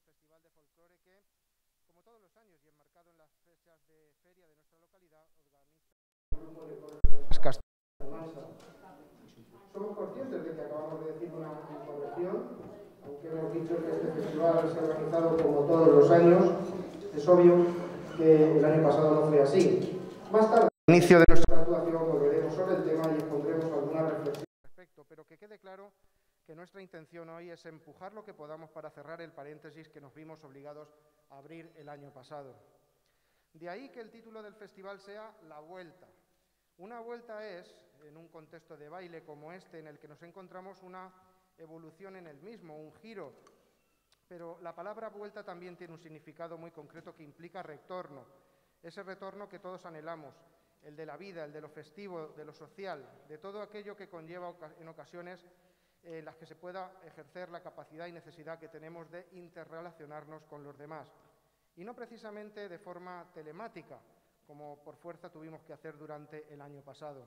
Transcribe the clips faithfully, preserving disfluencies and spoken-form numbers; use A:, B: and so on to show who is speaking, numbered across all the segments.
A: Festival de Folclore que, como todos los años y enmarcado en las fechas de feria de nuestra localidad, organiza el grupo de coros de las Castilla-La Mancha. Somos conscientes de que acabamos de decir una incorrección, aunque hemos dicho que este festival se ha organizado como todos los años. Es obvio que el año pasado no fue así. Más tarde, al inicio de nuestra actuación, volveremos sobre el tema y expondremos alguna reflexión al respecto, pero que quede claro que nuestra intención hoy es empujar lo que podamos para cerrar el paréntesis que nos vimos obligados a abrir el año pasado. De ahí que el título del festival sea La Vuelta. Una vuelta es, en un contexto de baile como este, en el que nos encontramos, una evolución en el mismo, un giro. Pero la palabra vuelta también tiene un significado muy concreto que implica retorno. Ese retorno que todos anhelamos, el de la vida, el de lo festivo, de lo social, de todo aquello que conlleva en ocasiones en las que se pueda ejercer la capacidad y necesidad que tenemos de interrelacionarnos con los demás. Y no precisamente de forma telemática, como por fuerza tuvimos que hacer durante el año pasado.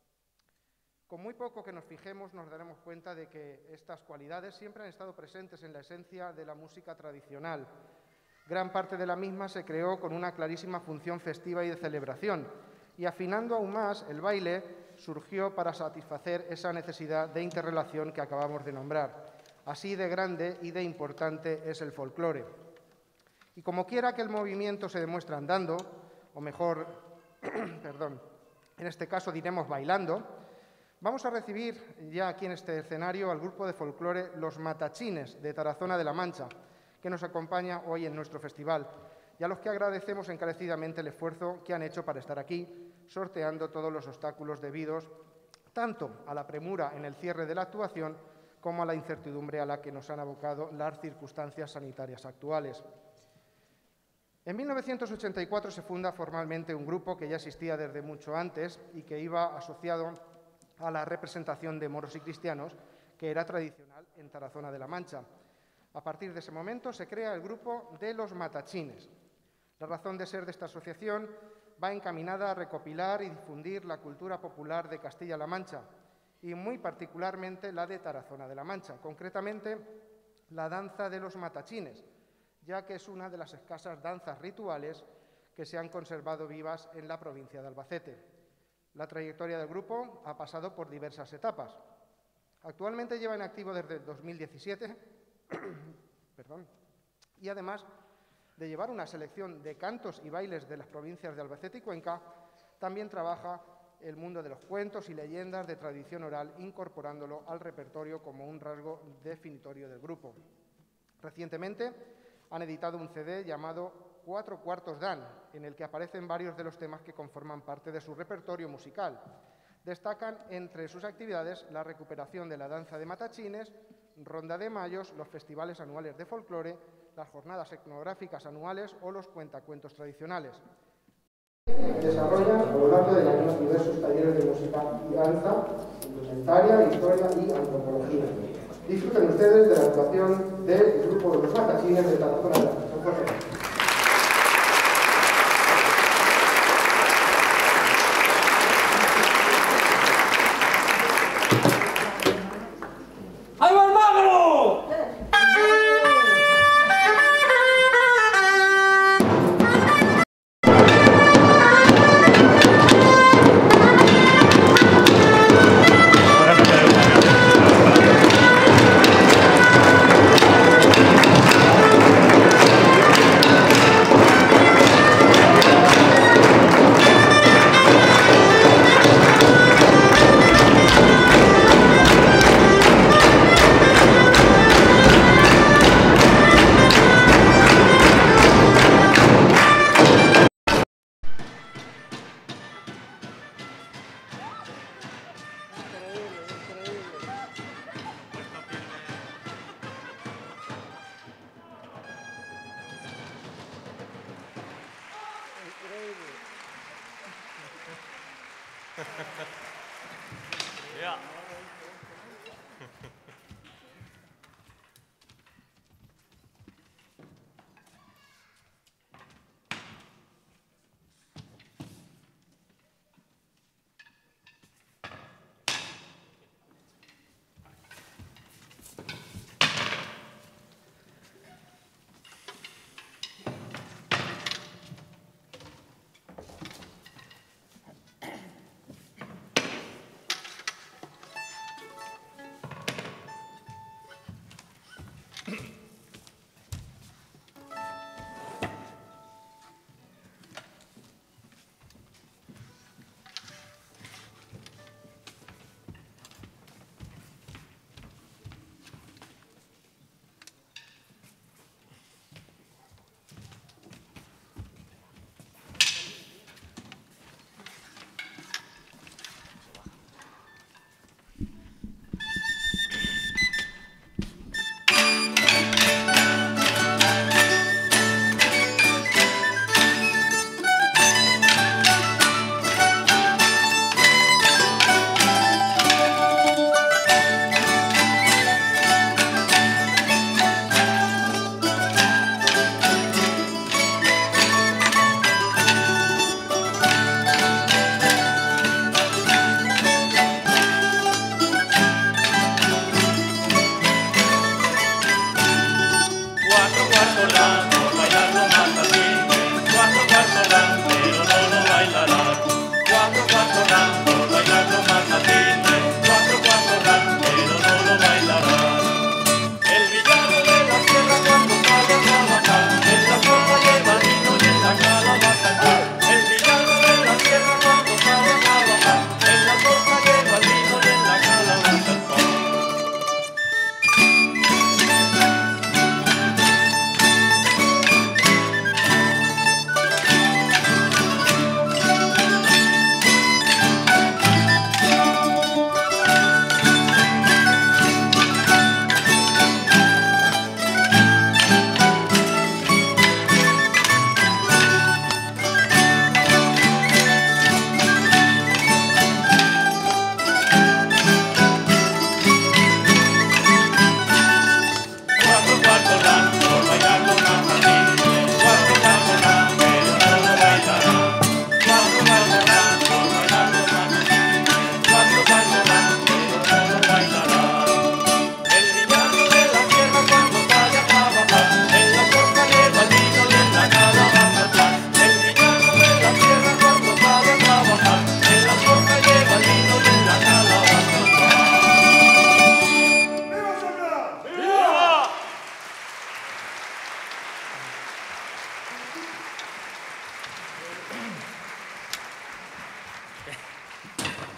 A: Con muy poco que nos fijemos nos daremos cuenta de que estas cualidades siempre han estado presentes en la esencia de la música tradicional. Gran parte de la misma se creó con una clarísima función festiva y de celebración, y afinando aún más, el baile surgió para satisfacer esa necesidad de interrelación que acabamos de nombrar. Así de grande y de importante es el folclore. Y como quiera que el movimiento se demuestre andando, o mejor, perdón, en este caso diremos bailando, vamos a recibir ya aquí en este escenario al grupo de folclore Los Matachines de Tarazona de la Mancha, que nos acompaña hoy en nuestro festival, y a los que agradecemos encarecidamente el esfuerzo que han hecho para estar aquí, sorteando todos los obstáculos debidos tanto a la premura en el cierre de la actuación como a la incertidumbre a la que nos han abocado las circunstancias sanitarias actuales. En mil novecientos ochenta y cuatro se funda formalmente un grupo que ya existía desde mucho antes y que iba asociado a la representación de moros y cristianos, que era tradicional en Tarazona de la Mancha. A partir de ese momento se crea el grupo de Los Matachines. La razón de ser de esta asociación va encaminada a recopilar y difundir la cultura popular de Castilla-La Mancha y muy particularmente la de Tarazona de la Mancha, concretamente la danza de los matachines, ya que es una de las escasas danzas rituales que se han conservado vivas en la provincia de Albacete. La trayectoria del grupo ha pasado por diversas etapas. Actualmente lleva en activo desde dos mil diecisiete perdón, y además de llevar una selección de cantos y bailes de las provincias de Albacete y Cuenca, también trabaja el mundo de los cuentos y leyendas de tradición oral, incorporándolo al repertorio como un rasgo definitorio del grupo. Recientemente han editado un ce de llamado Cuatro Cuartos Dan, en el que aparecen varios de los temas que conforman parte de su repertorio musical. Destacan entre sus actividades la recuperación de la danza de matachines, ronda de mayos, los festivales anuales de folclore, las jornadas etnográficas anuales o los cuentacuentos tradicionales. Desarrollan a lo largo del año diversos talleres de música y danza, indumentaria, historia y antropología. Disfruten ustedes de la actuación del grupo de Los Matachines de Tarazona de la Mancha.
B: Yeah.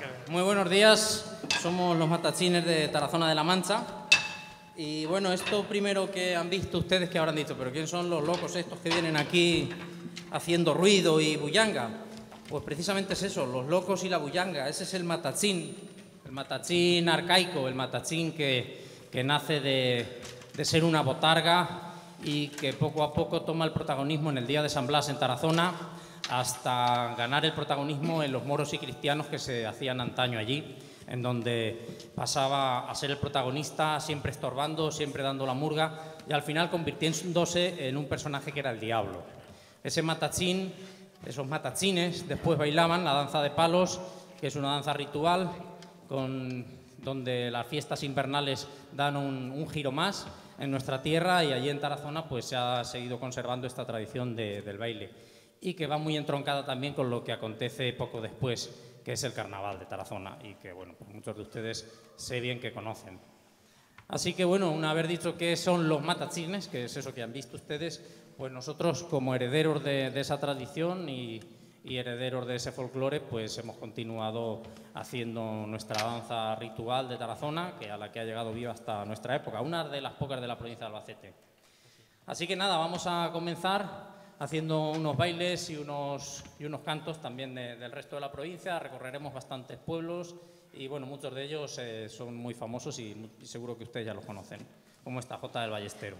C: Muy buenos días, somos los matachines de Tarazona de la Mancha. Y bueno, esto primero que han visto ustedes, que habrán dicho, pero ¿quién son los locos estos que vienen aquí haciendo ruido y bullanga? Pues precisamente es eso, los locos y la bullanga. Ese es el matachín, el matachín arcaico, el matachín que, que nace de, de ser una botarga y que poco a poco toma el protagonismo en el Día de San Blas en Tarazona, hasta ganar el protagonismo en los moros y cristianos que se hacían antaño allí, en donde pasaba a ser el protagonista, siempre estorbando, siempre dando la murga, y al final convirtiéndose en un personaje que era el diablo. Ese matachín, esos matachines, después bailaban la danza de palos, que es una danza ritual, con, donde las fiestas invernales dan un, un giro más en nuestra tierra, y allí en Tarazona pues se ha seguido conservando esta tradición de, del baile, y que va muy entroncada también con lo que acontece poco después, que es el Carnaval de Tarazona, y que, bueno, pues muchos de ustedes sé bien que conocen. Así que, bueno, una vez dicho qué son los matachines, que es eso que han visto ustedes, pues nosotros, como herederos de, de esa tradición y, y herederos de ese folclore, pues hemos continuado haciendo nuestra danza ritual de Tarazona, que a la que ha llegado viva hasta nuestra época, una de las pocas de la provincia de Albacete. Así que nada, vamos a comenzar haciendo unos bailes y unos, y unos cantos también de, del resto de la provincia. Recorreremos bastantes pueblos y, bueno, muchos de ellos eh, son muy famosos y, y seguro que ustedes ya los conocen, como esta Jota del Ballestero.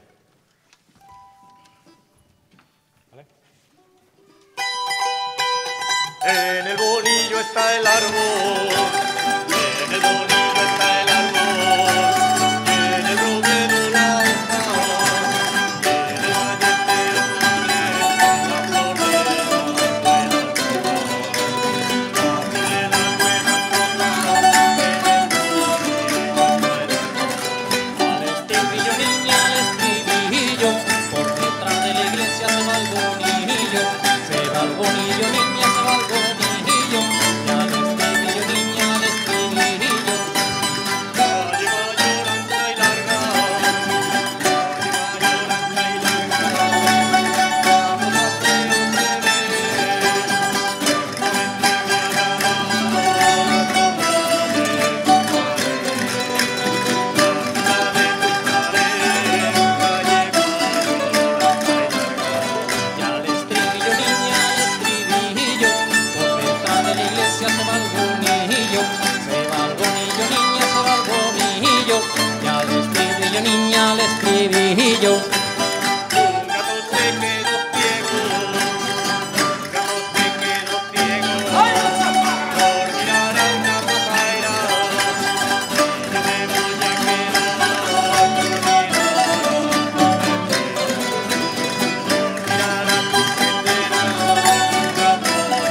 C: ¿Vale?
B: En el bonillo está el árbol, en el bonillo está el árbol, en el romero la hoja, en el ballestero la flor de la buena en el
C: Al estribillo, niña, al estribillo, por detrás de la iglesia se va el bonillo, se va el bonillo, niña, se va el bonillo, y al estribillo, niña, al estribillo.
B: calle mayor ancha y larga, calle mayor ancha y larga, vamos a hacer un
C: Y al estribillo, niña, al estribillo, por detrás de la iglesia se va el bonillo, se va el bonillo, niña, se va el bonillo, y al estribillo, niña, al estribillo.
B: Un gato se quedó ciego, un gato se quedó ciego, por mirar a una pajaira, yo me voy a quedar por mirar a tu sendera, un gato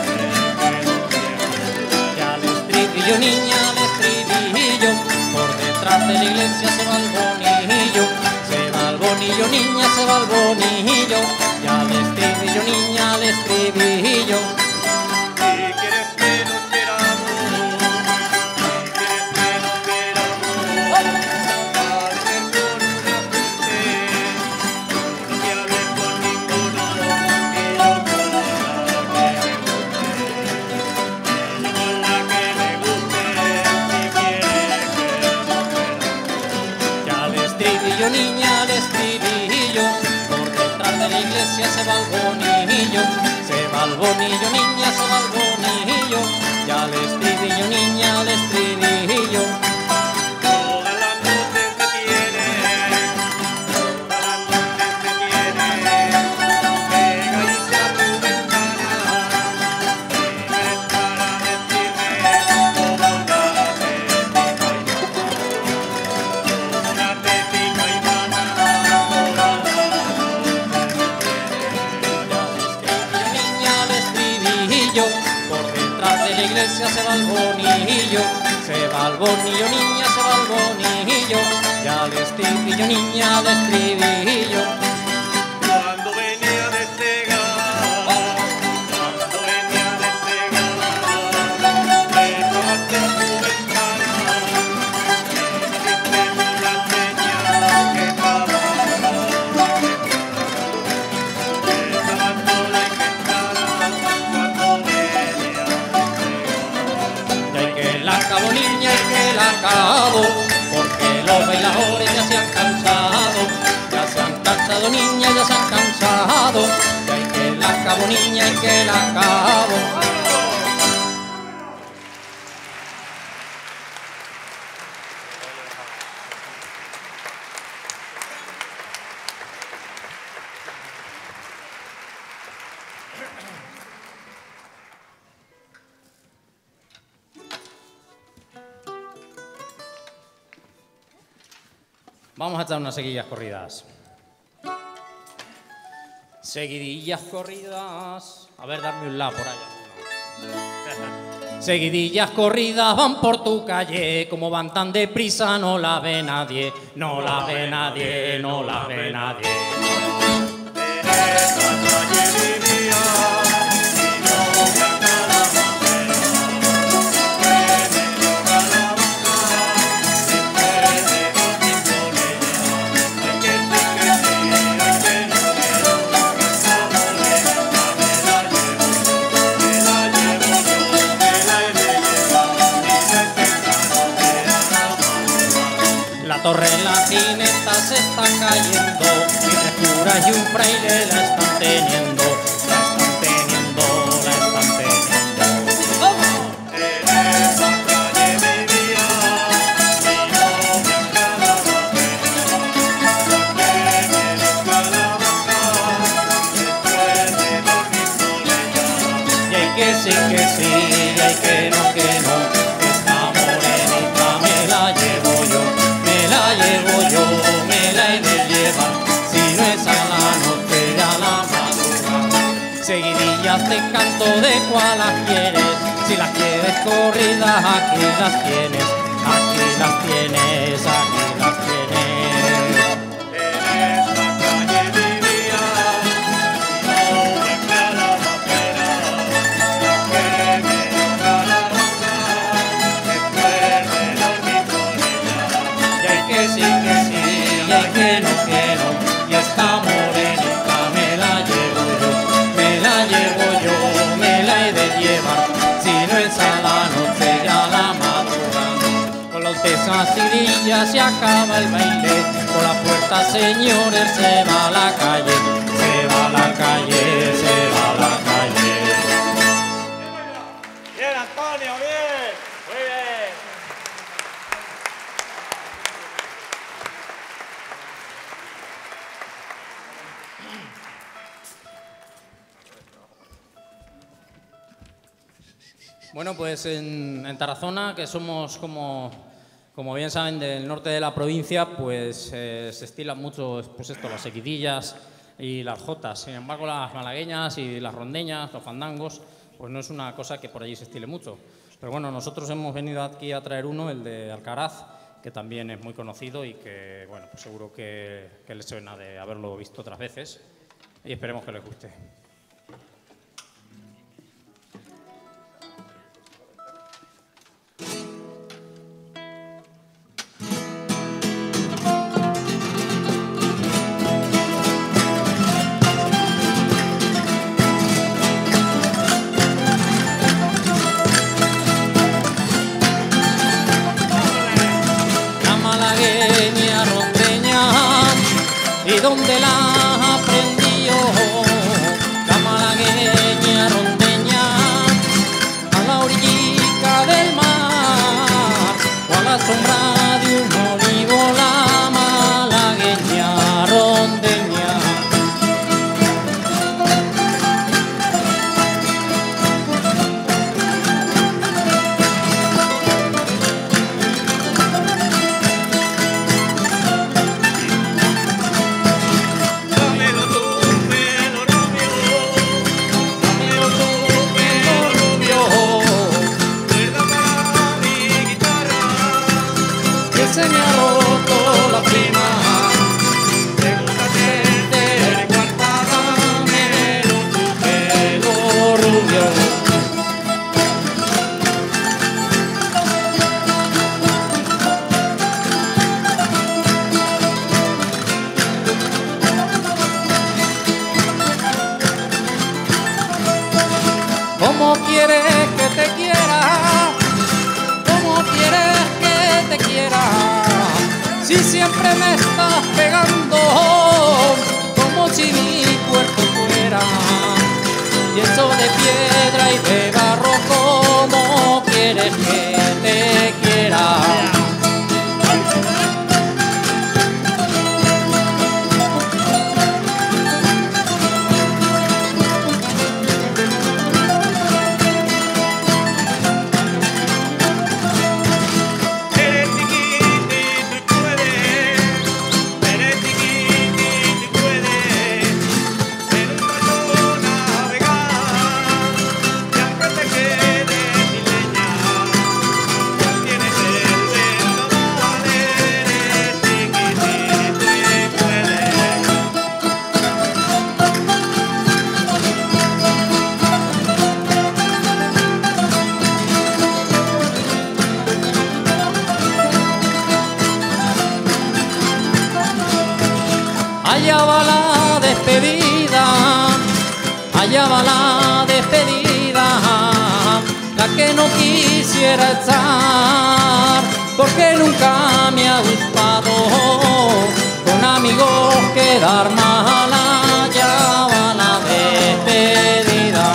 C: Y al estribillo, niña, al estribillo, por detrás de la iglesia se va el bonillo, se va el bonillo, niña, se va el bonillo, y al estribillo, niña, al estribillo.
B: Si quieres que nos queramos, si quieres que nos queramos, al ser con una fuente, no te hables con ninguno, y yo con la que me guste, y yo con la que me guste, si quieres que nos queramos.
C: Y al estribillo, niña, al estribillo, por detrás de la iglesia se va el bonillo, se va el bonillo, niña, se va el bonillo, y al estribillo, niña, al estribillo.
B: Todas las noches me tiene, todas las noches me tiene, pegadita a tu ventana, eres para decirme toda una tética y mana, una tética y mana, toda la noche
C: Y al estribillo, niña, al estribillo, por detrás de la iglesia se va el bonillo, se va el bonillo, niña, se va el bonillo, y al estribillo, niña, al estribillo.
B: Cuando venía de Segar, cuando venía de Segar, me tomaste a tu ventana, me diste una señal que estaba estaba sola y cansada cuando venía de Segar.
C: Y hay que acabo, niña, y que la acabo, porque los bailadores ya se han cansado, ya se han cansado, niña, ya se han cansado, y hay que la acabo, niña, y que la acabo. Vamos a echar unas seguidillas corridas. Seguidillas corridas. A ver, darme un la por allá. Seguidillas corridas van por tu calle, como van tan deprisa no la ve nadie, no la ve nadie, no la ve nadie.
B: En esta calle vivía y no me acaba la
C: La torre en la jineta se está cayendo, y tres curas y un fraile la están teniendo, la están teniendo, la están teniendo. ¡Vamos!
B: En esa calle vivía y no me acaba la
C: Y hay que sí, que sí, y hay que no, que no, esta morenita me la llevo yo. La llevo yo, me la he de llevar, si no es a la noche ya la madrugada. Seguidillas te canto de cuál las quieres, si las quieres corridas aquí las tienes, aquí las tienes, aquí las tienes.
B: En esta calle vivía y no me acaba la pena, la que me toca la boca, después de dormir con ella.
C: Que sí, que sí, y hay que no, que no, y esta morenita me la llevo yo, me la llevo yo, me la he de llevar, si no es a la noche ya la madrugada. Con los esas cirillas se acaba el baile, por la puerta señores se va a la calle, se va a la calle, se va a la calle.
B: Bien, Antonio, bien, muy bien.
C: Bueno, pues en, en Tarazona, que somos, como, como bien saben, del norte de la provincia, pues eh, se estilan mucho pues esto, las seguidillas y las jotas. Sin embargo, las malagueñas y las rondeñas, los fandangos, pues no es una cosa que por allí se estile mucho. Pero bueno, nosotros hemos venido aquí a traer uno, el de Alcaraz, que también es muy conocido y que, bueno, pues seguro que, que les suena de haberlo visto otras veces y esperemos que les guste. ¿Y dónde la aprendió? La malagueña rondeña, a la orillita del mar, o a la sombra de un olivo, la malagueña rondeña. Se me ha roto la prima, pregúntate de cuartada, pero tu pelo rubio. ¿Cómo quieres que te quiera? ¿Cómo siempre me estás pegando como si mi cuerpo fuera yeso de piedra y de barro. ¿Cómo quieres que te quiera? Allá va la despedida, allá va la despedida, la que no quisiera estar, porque nunca me ha gustado con amigos quedar mal. Allá va la despedida.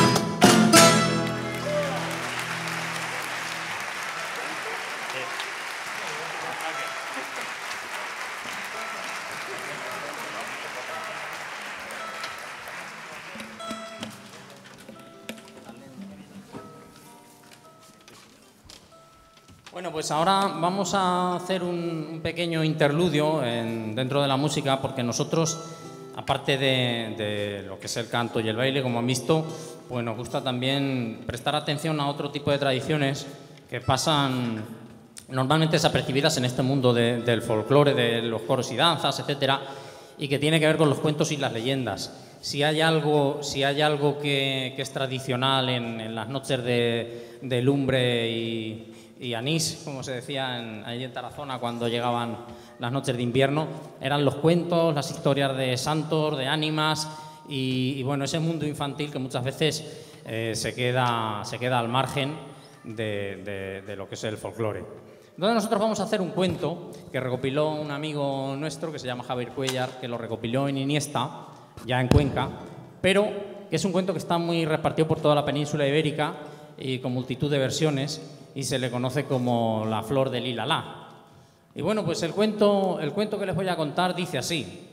C: Bueno, pues ahora vamos a hacer un, un pequeño interludio en, dentro de la música, porque nosotros, aparte de, de lo que es el canto y el baile, como han visto, pues nos gusta también prestar atención a otro tipo de tradiciones que pasan normalmente desapercibidas en este mundo de, del folclore, de los coros y danzas, etcétera, y que tiene que ver con los cuentos y las leyendas. Si hay algo, si hay algo que, que es tradicional en, en las noches de, de lumbre y y anís, como se decía en, allí en Tarazona cuando llegaban las noches de invierno, eran los cuentos, las historias de santos, de ánimas y, y bueno, ese mundo infantil que muchas veces eh, se, queda, se queda al margen de, de, de lo que es el folclore. Entonces nosotros vamos a hacer un cuento que recopiló un amigo nuestro que se llama Javier Cuellar, que lo recopiló en Iniesta, ya en Cuenca, pero que es un cuento que está muy repartido por toda la península ibérica y con multitud de versiones, y se le conoce como la flor del Ilalá. Y bueno, pues el cuento, el cuento que les voy a contar dice así.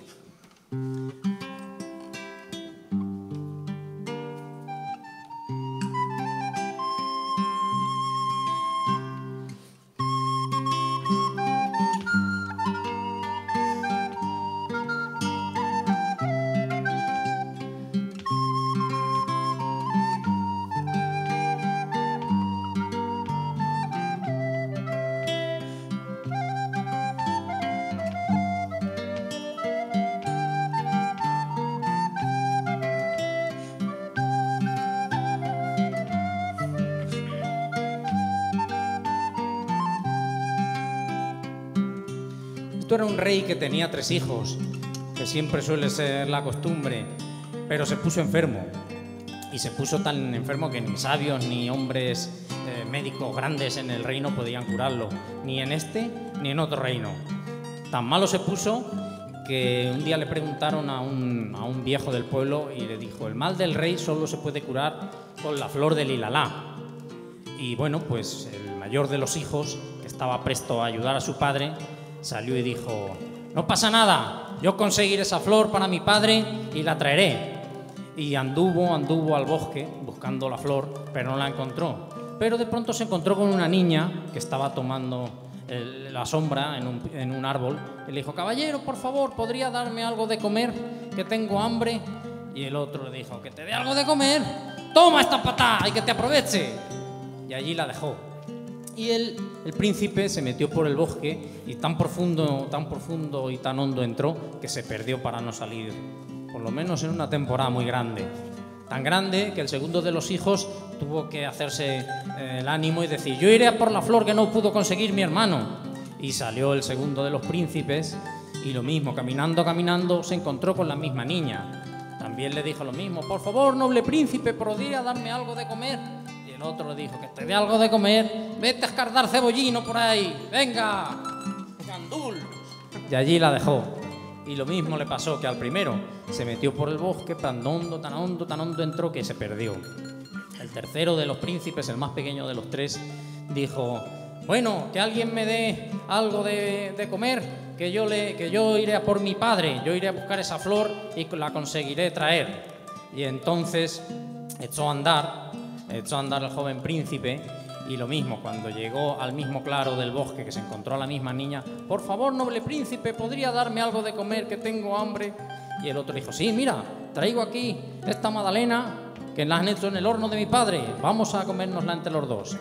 C: Esto era un rey que tenía tres hijos, que siempre suele ser la costumbre, pero se puso enfermo. Y se puso tan enfermo que ni sabios ni hombres eh, médicos grandes en el reino podían curarlo, ni en este ni en otro reino. Tan malo se puso que un día le preguntaron a un, a un viejo del pueblo y le dijo: el mal del rey solo se puede curar con la flor del Ilalá. Y bueno, pues el mayor de los hijos, que estaba presto a ayudar a su padre, salió y dijo: no pasa nada, yo conseguiré esa flor para mi padre y la traeré. Y anduvo, anduvo al bosque buscando la flor, pero no la encontró. Pero de pronto se encontró con una niña que estaba tomando el, la sombra en un, en un árbol. Y le dijo: caballero, por favor, ¿podría darme algo de comer? Que tengo hambre. Y el otro le dijo: que te dé algo de comer. Toma esta patada y que te aproveche. Y allí la dejó. Y el, el príncipe se metió por el bosque y tan profundo, tan profundo y tan hondo entró que se perdió para no salir, por lo menos en una temporada muy grande. Tan grande que el segundo de los hijos tuvo que hacerse eh, el ánimo y decir: yo iré a por la flor que no pudo conseguir mi hermano. Y salió el segundo de los príncipes y lo mismo, caminando, caminando, se encontró con la misma niña. También le dijo lo mismo: por favor, noble príncipe, ¿podría darme algo de comer? Y el otro le dijo: que te dé algo de comer, vete a escardar cebollino por ahí, venga, gandul. y allí la dejó. Y lo mismo le pasó que al primero. Se metió por el bosque, tan hondo, tan hondo, tan hondo entró que se perdió. El tercero de los príncipes, el más pequeño de los tres, dijo: bueno, que alguien me dé algo de, de comer, que yo, le, que yo iré a por mi padre, yo iré a buscar esa flor y la conseguiré traer. Y entonces echó a andar, echó a andar el joven príncipe, y lo mismo, cuando llegó al mismo claro del bosque, que se encontró a la misma niña: por favor, noble príncipe, ¿podría darme algo de comer, que tengo hambre? Y el otro dijo: sí, mira, traigo aquí esta magdalena que la han hecho en el horno de mi padre, vamos a comérnosla entre los dos.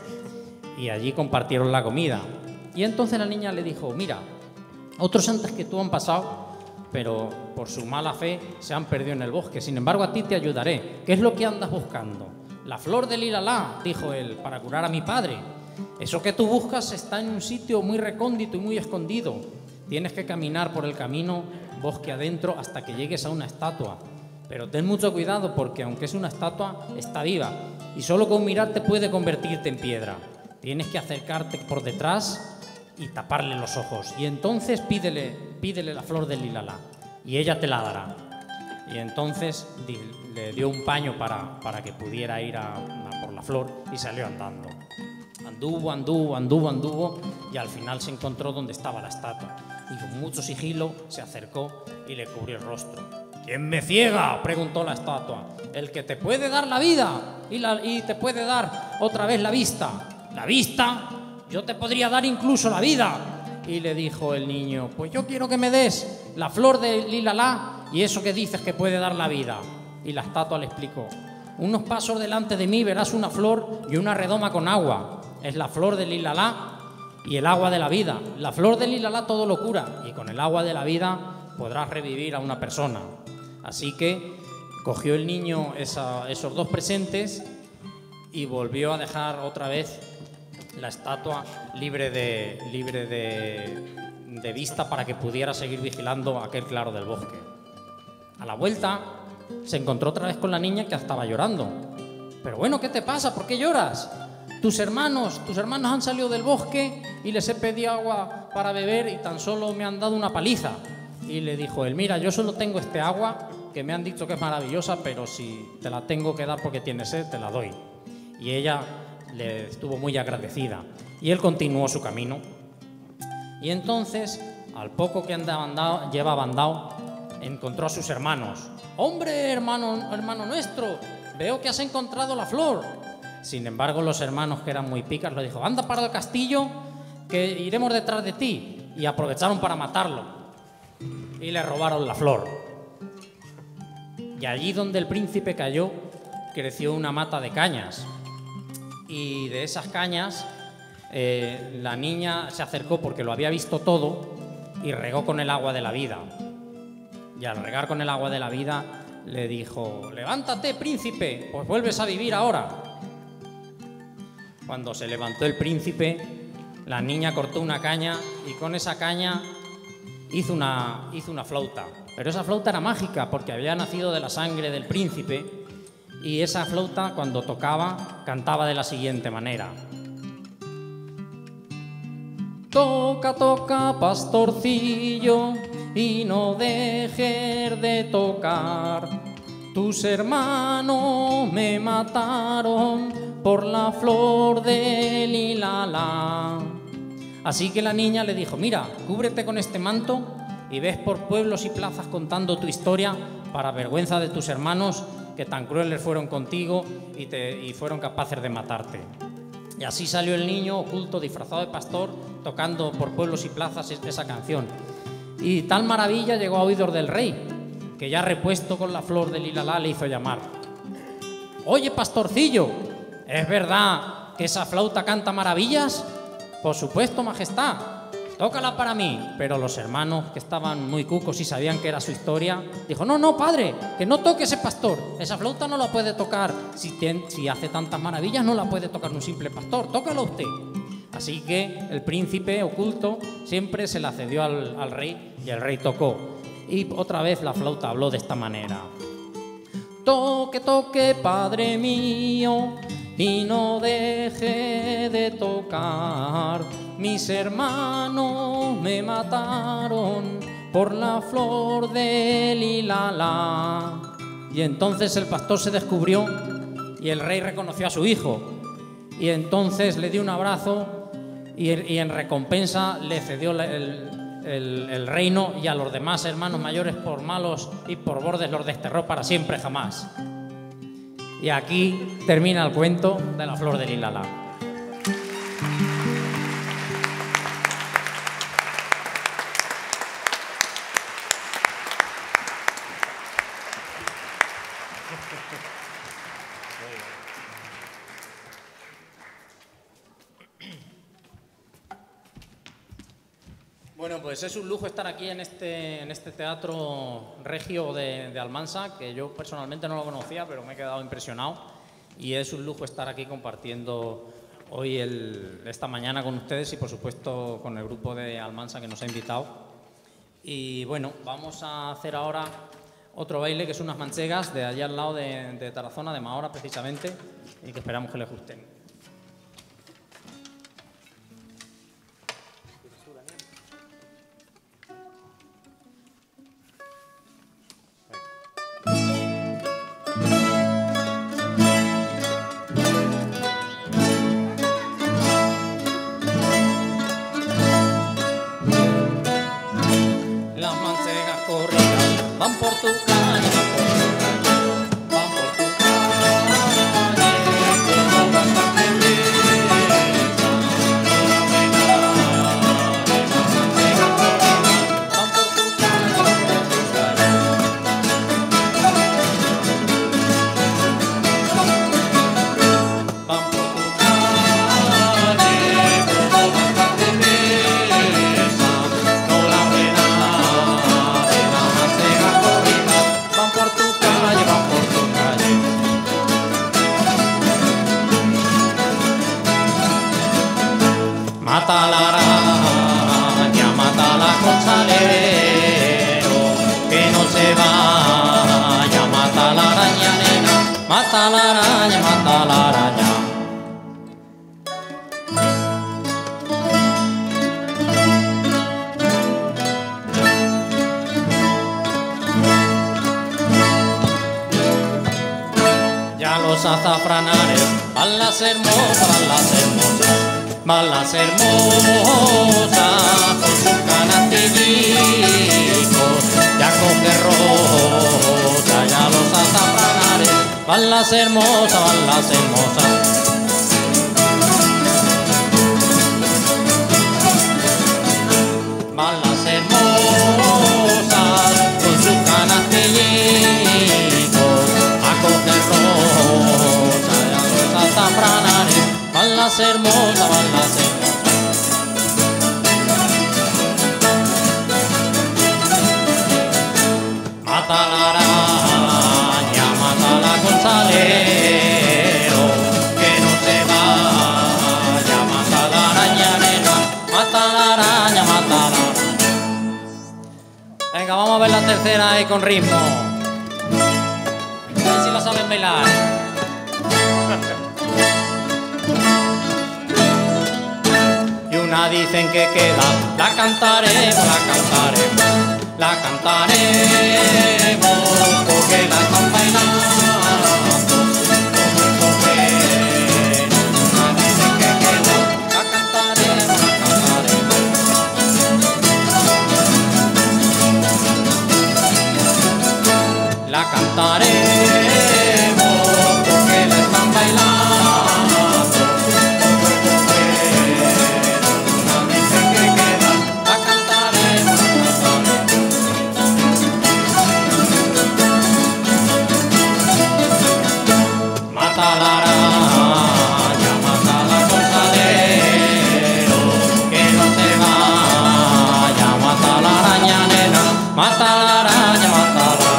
C: Y allí compartieron la comida. Y entonces la niña le dijo: mira, otros antes que tú han pasado, pero por su mala fe se han perdido en el bosque. Sin embargo, a ti te ayudaré. ¿Qué es lo que andas buscando? La flor de lilalá, dijo él, para curar a mi padre. Eso que tú buscas está en un sitio muy recóndito y muy escondido. Tienes que caminar por el camino bosque adentro hasta que llegues a una estatua. Pero ten mucho cuidado, porque aunque es una estatua, está viva y solo con mirarte puede convertirte en piedra. Tienes que acercarte por detrás y taparle los ojos, y entonces pídele, pídele la flor del lilalá y ella te la dará. Y entonces di, le dio un paño para, para que pudiera ir a, a por la flor, y salió andando. Anduvo, anduvo, anduvo, anduvo, y al final se encontró donde estaba la estatua, y con mucho sigilo se acercó y le cubrió el rostro. ¿Quién me ciega?, preguntó la estatua. El que te puede dar la vida y, la, y te puede dar otra vez la vista. ¿La vista? Yo te podría dar incluso la vida. Y le dijo el niño: pues yo quiero que me des la flor de lilalá y eso que dices que puede dar la vida. Y la estatua le explicó: unos pasos delante de mí verás una flor y una redoma con agua. Es la flor de lilalá y el agua de la vida. La flor de lilalá todo lo cura, y con el agua de la vida podrás revivir a una persona. Así que cogió el niño esa, esos dos presentes y volvió a dejar otra vez la estatua libre de, libre de, de vista para que pudiera seguir vigilando aquel claro del bosque. A la vuelta se encontró otra vez con la niña, que estaba llorando. Pero bueno, ¿qué te pasa? ¿Por qué lloras? Tus hermanos, tus hermanos han salido del bosque y les he pedido agua para beber y tan solo me han dado una paliza. Y le dijo él: mira, yo solo tengo este agua que me han dicho que es maravillosa, pero si te la tengo que dar porque tienes sed, te la doy. Y ella le estuvo muy agradecida, y él continuó su camino. Y entonces, al poco que andaba andado, llevaba andado, encontró a sus hermanos. «Hombre, hermano, hermano nuestro, veo que has encontrado la flor». Sin embargo, los hermanos, que eran muy pícaros, le dijo: «Anda para el castillo, que iremos detrás de ti». Y aprovecharon para matarlo y le robaron la flor. Y allí donde el príncipe cayó, creció una mata de cañas. Y de esas cañas eh, la niña se acercó, porque lo había visto todo, y regó con el agua de la vida. Y al regar con el agua de la vida le dijo: «Levántate, príncipe, pues vuelves a vivir ahora». Cuando se levantó el príncipe, la niña cortó una caña y con esa caña hizo una, hizo una flauta. Pero esa flauta era mágica, porque había nacido de la sangre del príncipe. Y esa flauta, cuando tocaba, cantaba de la siguiente manera: toca, toca, pastorcillo, y no dejes de tocar. Tus hermanos me mataron por la flor de lilalá. Así que la niña le dijo: mira, cúbrete con este manto y ves por pueblos y plazas contando tu historia, para vergüenza de tus hermanos, que tan crueles fueron contigo y, te, y fueron capaces de matarte. Y así salió el niño oculto, disfrazado de pastor, tocando por pueblos y plazas esa canción. Y tal maravilla llegó a oídos del rey, que ya repuesto con la flor de lilalá le hizo llamar: «Oye, pastorcillo, ¿es verdad que esa flauta canta maravillas?». «Por supuesto, majestad, tócala para mí». Pero los hermanos, que estaban muy cucos y sabían que era su historia, dijo: «No, no, padre, que no toque ese pastor. Esa flauta no la puede tocar. Si, tiene, si hace tantas maravillas, no la puede tocar un simple pastor. Tócala usted». Así que el príncipe oculto siempre se la cedió al, al rey, y el rey tocó. Y otra vez la flauta habló de esta manera: «Toque, toque, padre mío, y no deje de tocar. Mis hermanos me mataron por la flor del Ilalá. Y entonces el pastor se descubrió y el rey reconoció a su hijo. Y entonces le dio un abrazo y, y en recompensa le cedió el, el, el reino, y a los demás hermanos mayores por malos y por bordes los desterró para siempre jamás. Y aquí termina el cuento de la flor del Ilalá. Bueno, pues es un lujo estar aquí en este, en este teatro regio de, de Almansa, que yo personalmente no lo conocía, pero me he quedado impresionado. Y es un lujo estar aquí compartiendo hoy, el, esta mañana con ustedes y, por supuesto, con el grupo de Almansa que nos ha invitado. Y bueno, vamos a hacer ahora otro baile, que es unas manchegas de allá al lado de, de Tarazona, de Mahora precisamente, y que esperamos que les gusten. Van por tu calle, van por tu calle, como bastante bella, van por tu calle, van por tu calle. Van por tu calle, como bastante bella, no la pena. Van por tu calle, van por tu calle. Mata la araña, mata la con salero, que no se vaya. Mata la araña, nena, mata la araña, mata la araña. Los azafranares van las hermosas, van las hermosas, van las hermosas con sus canastillicos, ya coge rosa. Ya los azafranares van las hermosas, van las hermosas. Van las hermosas con sus canastillicos a coger rosa. Ya los azafranares van las hermosas, van las hermosas. Mata la araña, mátala con salero, que no se vaya. Mata la araña, nena, mata la araña, mata la araña. Venga, vamos a ver la tercera ahí con ritmo. A ver si la saben bailar. Y una dicen que queda, la cantaremos, la cantaremos, la cantaremos, porque la están bailando como el coquero. Una dicen que queda, la cantaremos, la cantaremos. La cantaremos porque la están bailando como el coquero. Una dicen que queda, la cantaremos, la cantaremos. Mata la araña, mátala con salero, que no se vaya. Mata la araña, nena, mata la araña, mata la araña.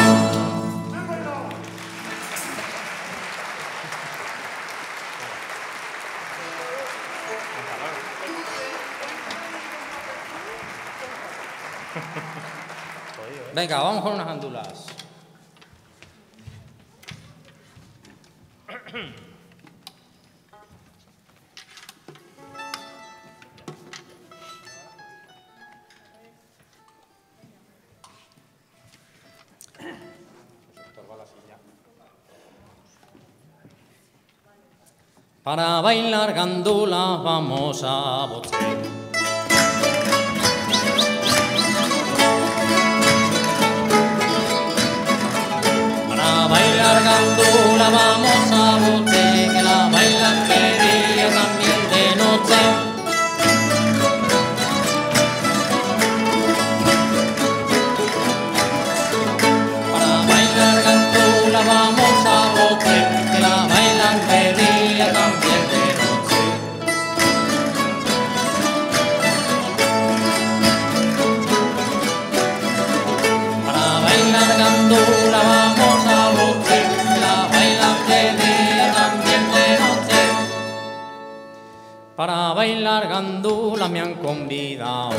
C: Venga, vamos con unas andulas. Para bailar gandula vamos a boche. Para bailar gandula vamos a boche, que la bailan de día también de noche. Para bailar gandula vamos a boche, que la bailan de día también de noche. Para bailar gandula vamos a boche, que la bailan de día también de noche. Para bailar gandula me han convidado.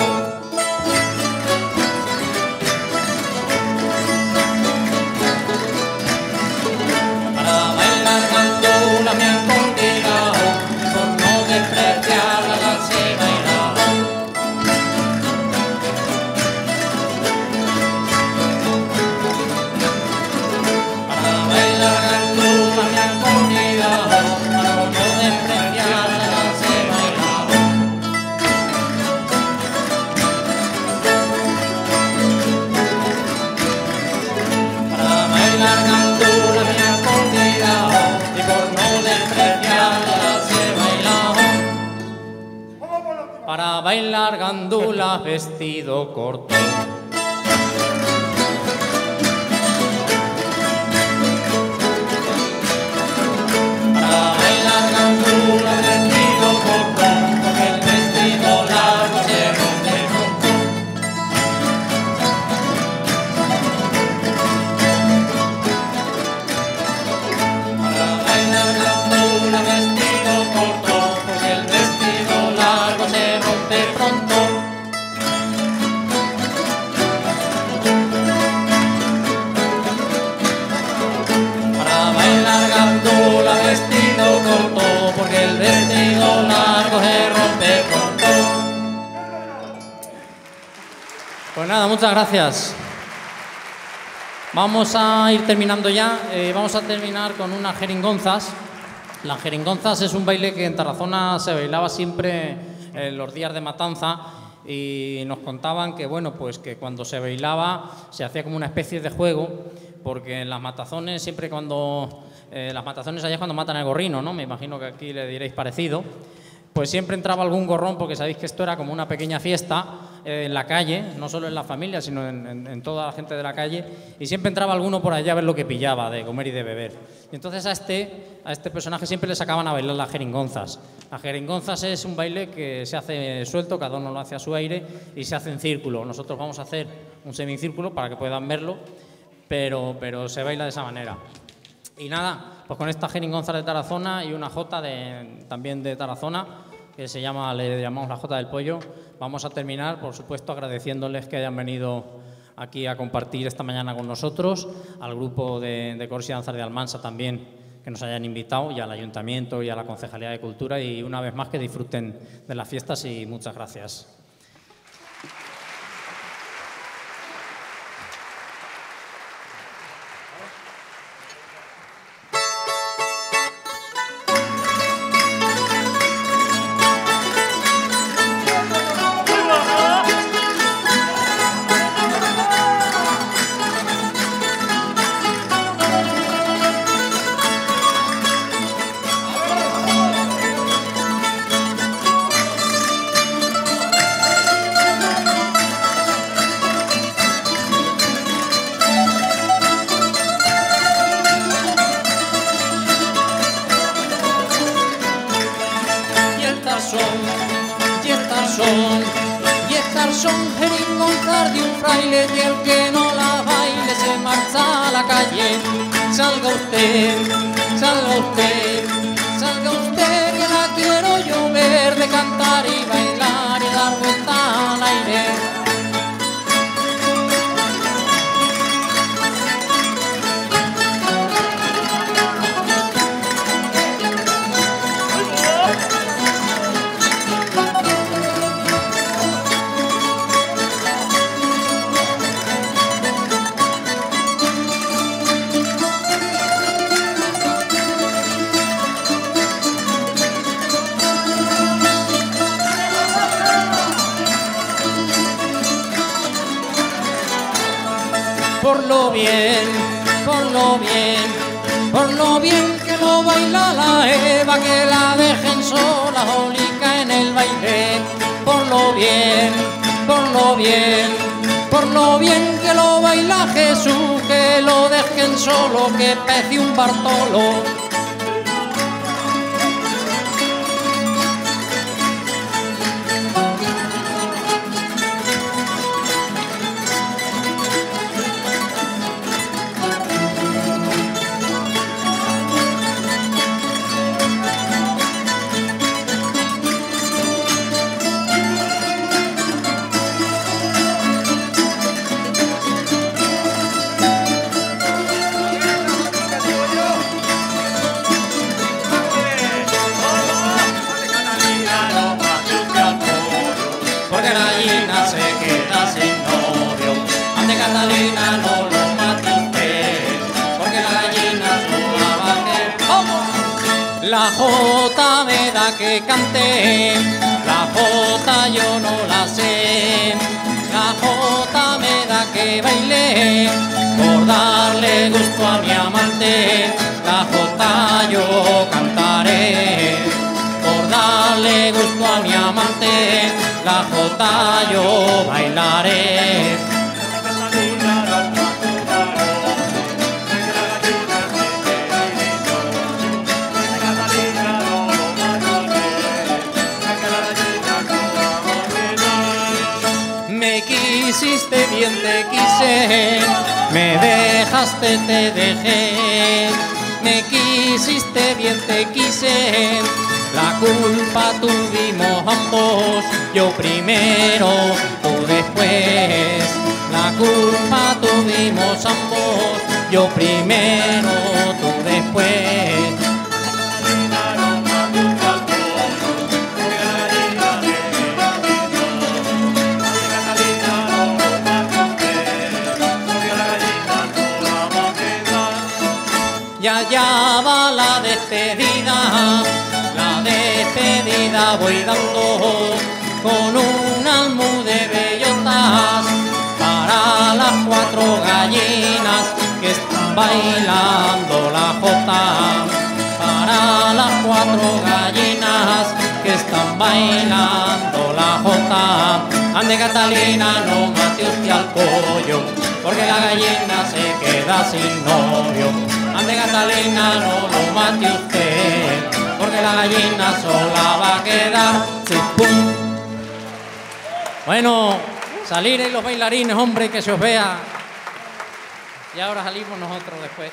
C: Para bailar gandula me han convidado, por no despreciarla la sé bailar. Para bailar gandula me han convidado, por no despreciarla la sé bailar. Para bailar gandula me han convidado, y por no despreciarla la sé bailar. Para bailar gandula vestido corto. Para bailar gandula vestido corto, porque el vestido largo se rompe pronto. Para bailar gandula vestido corto, porque el vestido largo se rompe pronto. Para bailar gandula vestido corto, porque el vestido largo se rompe pronto. Pues nada, muchas gracias. Vamos a ir terminando ya. Eh, vamos a terminar con unas jeringonzas. Las jeringonzas es un baile que en Tarazona se bailaba siempre en los días de matanza, y nos contaban que, bueno, pues que cuando se bailaba se hacía como una especie de juego, porque en las matazones, siempre cuando eh, las matazones allá es cuando matan al gorrino, ¿no? Me imagino que aquí le diréis parecido. Pues siempre entraba algún gorrón, porque sabéis que esto era como una pequeña fiesta eh, en la calle, no solo en la familia, sino en, en, en toda la gente de la calle, y siempre entraba alguno por allá a ver lo que pillaba de comer y de beber. Y entonces a este, a este personaje siempre le sacaban a bailar las jeringonzas. Las jeringonzas es un baile que se hace suelto, cada uno lo hace a su aire, y se hace en círculo. Nosotros vamos a hacer un semicírculo para que puedan verlo, pero, pero se baila de esa manera. Y nada, pues con esta jeringonza de Tarazona y una jota de, también de Tarazona, que se llama, le llamamos la jota del pollo, vamos a terminar, por supuesto, agradeciéndoles que hayan venido aquí a compartir esta mañana con nosotros, al grupo de, de Coros y Danzas de Almansa también, que nos hayan invitado, y al Ayuntamiento y a la Concejalía de Cultura, y una vez más que disfruten de las fiestas, y muchas gracias. Salga usted, salga usted, salga usted, que la quiero yo ver, de cantar y bailar y dar vuelta al aire. bien, por lo bien, por lo bien que lo baila la Eva, que la dejen sola Jólica en el baile. Por lo bien, por lo bien, por lo bien que lo baila Jesús, que lo dejen solo, que pece un Bartolo. Catalina, no lo mate usted, porque la gallina sola va a hacer. ¡Oh! La jota me da que cante, la jota yo no la sé, la jota me da que baile, por darle gusto a mi amante, la jota yo cantaré, por darle gusto a mi amante, la jota yo bailaré. Me quisiste bien, te quise, me dejaste, te dejé. Me quisiste bien, te quise, la culpa tuvimos ambos, yo primero, tú después. La culpa tuvimos ambos, yo primero, tú después. Ya ya va la despedida, la despedida voy dando con un almud de bellotas para las cuatro gallinas que están bailando la jota, para las cuatro gallinas que están bailando la jota. Ande Catalina, no mate usted al pollo, porque la gallina se queda sin novio. Ande Catalina, no lo mate usted, porque la gallina sola va a quedar sin pum. Bueno, salir los bailarines, hombre, que se os vea. Y ahora salimos nosotros después.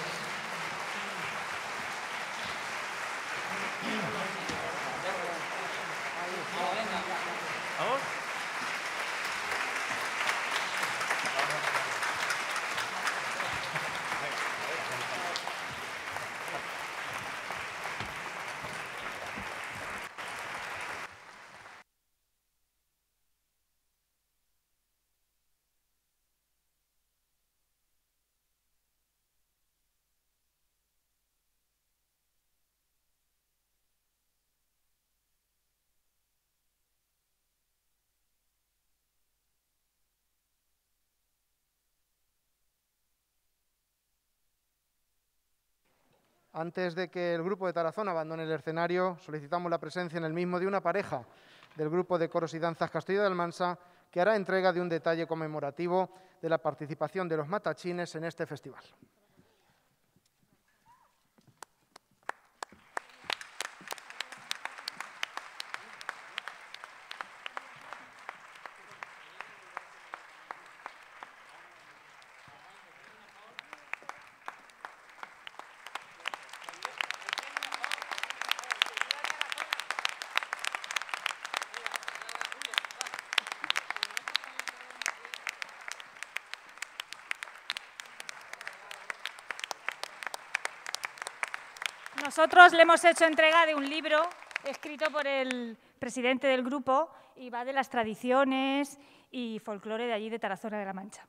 A: Antes de que el grupo de Tarazona abandone el escenario, solicitamos la presencia en el mismo de una pareja del grupo de coros y danzas Castillo de Almansa, que hará entrega de un detalle conmemorativo de la participación de los matachines en este festival.
D: Nosotros le hemos hecho entrega de un libro escrito por el presidente del grupo y va de las tradiciones y folclore de allí de Tarazona de la Mancha.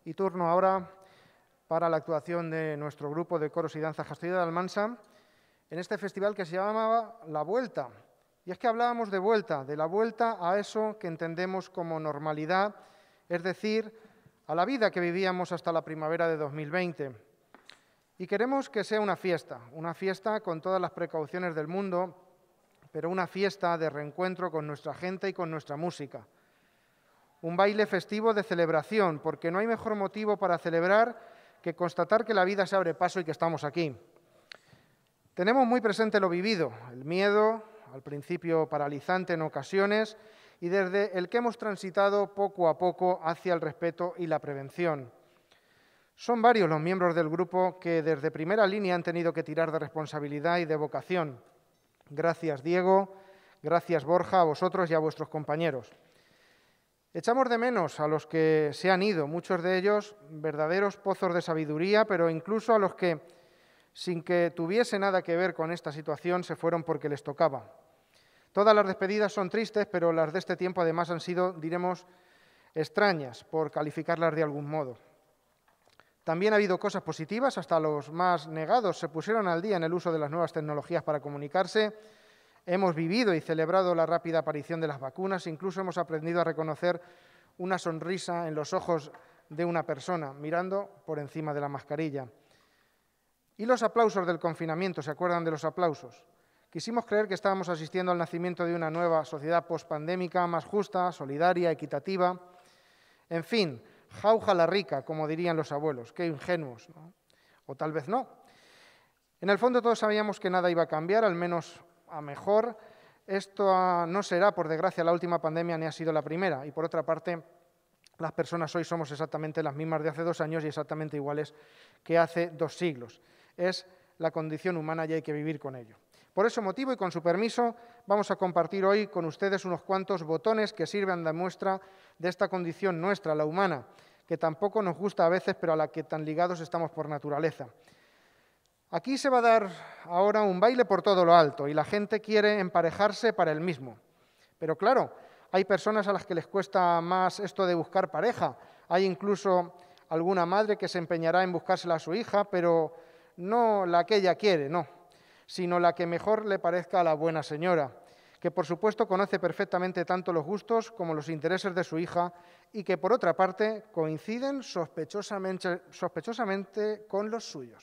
A: y turno ahora para la actuación de nuestro grupo de coros y danzas Castelló de Almansa en este festival que se llamaba La Vuelta. Y es que hablábamos de vuelta, de la vuelta a eso que entendemos como normalidad, es decir, a la vida que vivíamos hasta la primavera de dos mil veinte. Y queremos que sea una fiesta, una fiesta con todas las precauciones del mundo, pero una fiesta de reencuentro con nuestra gente y con nuestra música. Un baile festivo de celebración, porque no hay mejor motivo para celebrar que constatar que la vida se abre paso y que estamos aquí. Tenemos muy presente lo vivido, el miedo, al principio paralizante en ocasiones, y desde el que hemos transitado poco a poco hacia el respeto y la prevención. Son varios los miembros del grupo que desde primera línea han tenido que tirar de responsabilidad y de vocación. Gracias, Diego, gracias, Borja, a vosotros y a vuestros compañeros. Echamos de menos a los que se han ido, muchos de ellos verdaderos pozos de sabiduría, pero incluso a los que, sin que tuviese nada que ver con esta situación, se fueron porque les tocaba. Todas las despedidas son tristes, pero las de este tiempo además han sido, diremos, extrañas, por calificarlas de algún modo. También ha habido cosas positivas, hasta los más negados se pusieron al día en el uso de las nuevas tecnologías para comunicarse. Hemos vivido y celebrado la rápida aparición de las vacunas, incluso hemos aprendido a reconocer una sonrisa en los ojos de una persona, mirando por encima de la mascarilla. Y los aplausos del confinamiento, ¿se acuerdan de los aplausos? Quisimos creer que estábamos asistiendo al nacimiento de una nueva sociedad pospandémica, más justa, solidaria, equitativa. En fin, jauja la rica, como dirían los abuelos, qué ingenuos, ¿no? O tal vez no. En el fondo todos sabíamos que nada iba a cambiar, al menos a mejor. Esto no será, por desgracia, la última pandemia ni ha sido la primera. Y por otra parte, las personas hoy somos exactamente las mismas de hace dos años y exactamente iguales que hace dos siglos. Es la condición humana y hay que vivir con ello. Por ese motivo y con su permiso, vamos a compartir hoy con ustedes unos cuantos botones que sirven de muestra de esta condición nuestra, la humana, que tampoco nos gusta a veces, pero a la que tan ligados estamos por naturaleza. Aquí se va a dar ahora un baile por todo lo alto y la gente quiere emparejarse para el mismo. Pero claro, hay personas a las que les cuesta más esto de buscar pareja. Hay incluso alguna madre que se empeñará en buscársela a su hija, pero no la que ella quiere, no, sino la que mejor le parezca a la buena señora, que por supuesto conoce perfectamente tanto los gustos como los intereses de su hija y que por otra parte coinciden sospechosamente, sospechosamente con los suyos.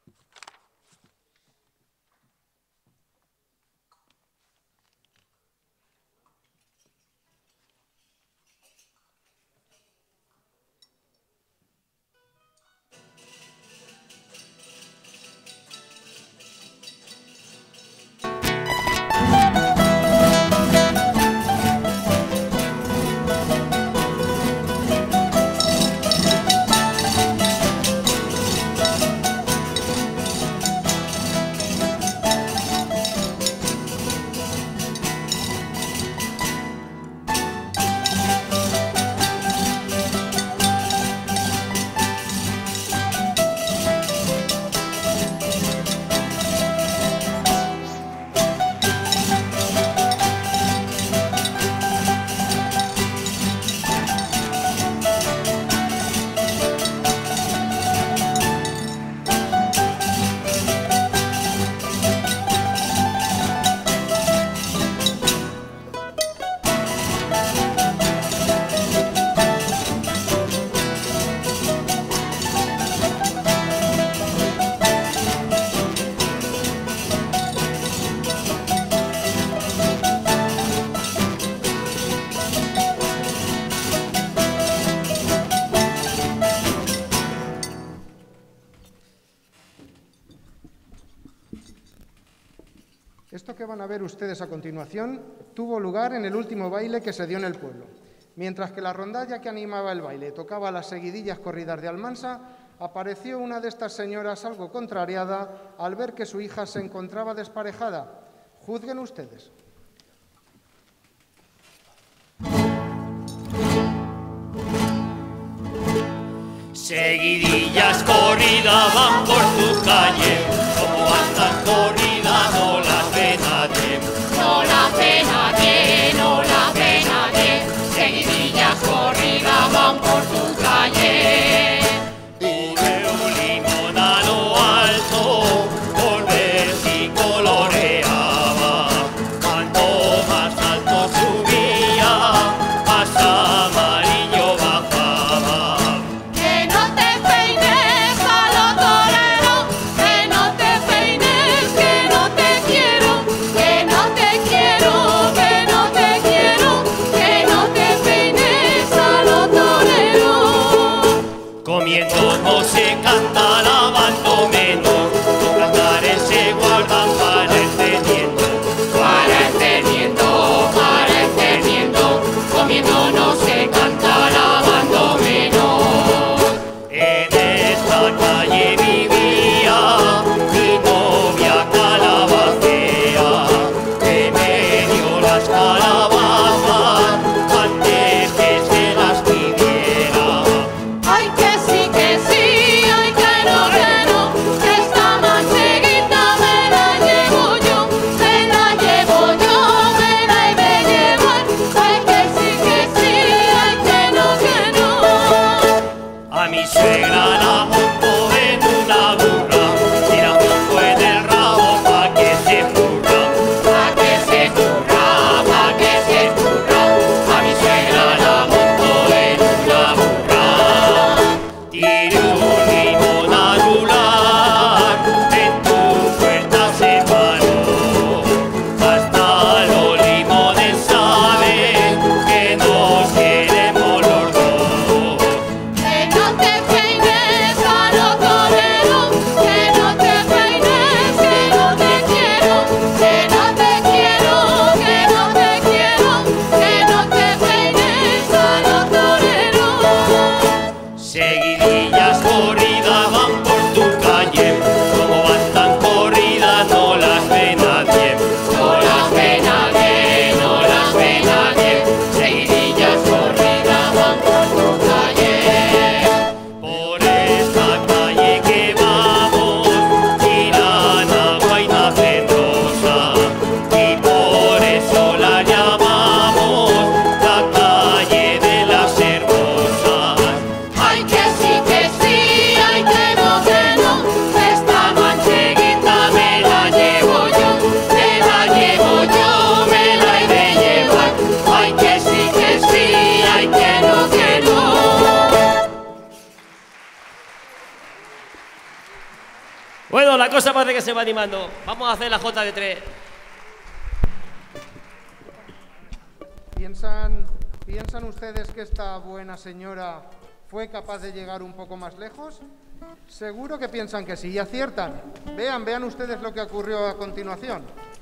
A: Esto que van a ver ustedes a continuación tuvo lugar en el último baile que se dio en el pueblo. Mientras que la rondalla que animaba el baile tocaba las seguidillas corridas de Almansa, apareció una de estas señoras algo contrariada al ver que su hija se encontraba desparejada. Juzguen ustedes.
B: Seguidillas corridas van por tu calle, como andan corridas no las ve nadie.
E: No las ve nadie, no las ve nadie, seguidillas corridas van por tu calle.
F: la cosa parece que se va animando. Vamos a hacer la jota de tres.
A: ¿Piensan, ¿Piensan ustedes que esta buena señora fue capaz de llegar un poco más lejos? Seguro que piensan que sí, y aciertan. Vean, vean ustedes lo que ocurrió a continuación.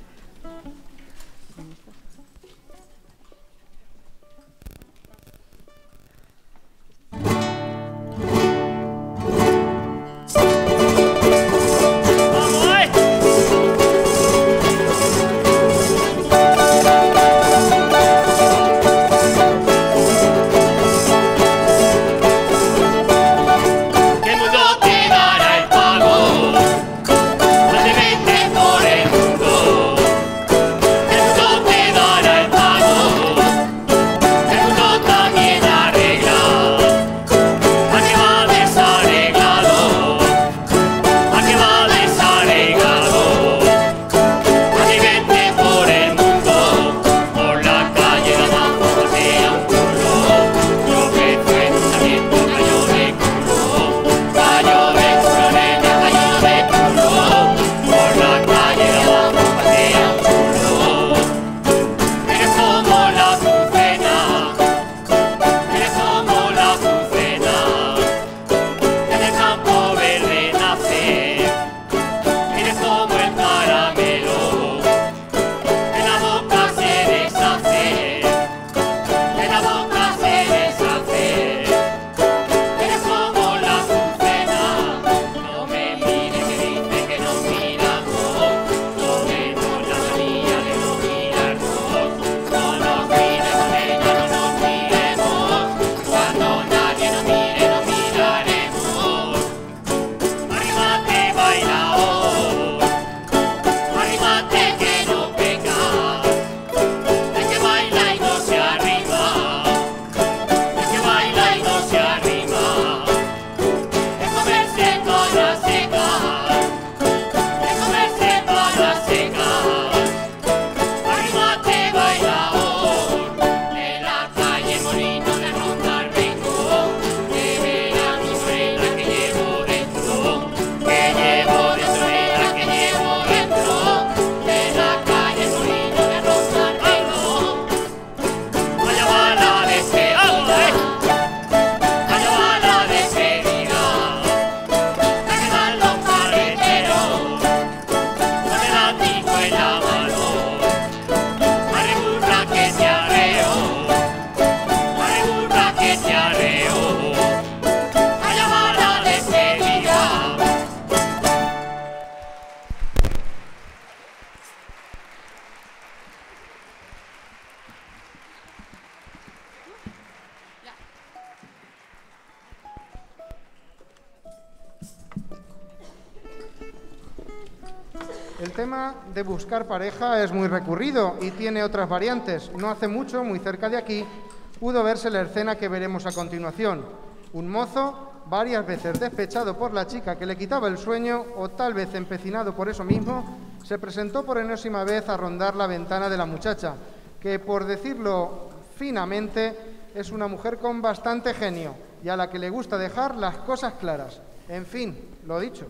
A: El tema de buscar pareja es muy recurrido y tiene otras variantes. No hace mucho, muy cerca de aquí, pudo verse la escena que veremos a continuación. Un mozo, varias veces despechado por la chica que le quitaba el sueño, o tal vez empecinado por eso mismo, se presentó por enésima vez a rondar la ventana de la muchacha, que, por decirlo finamente, es una mujer con bastante genio y a la que le gusta dejar las cosas claras. En fin, lo dicho.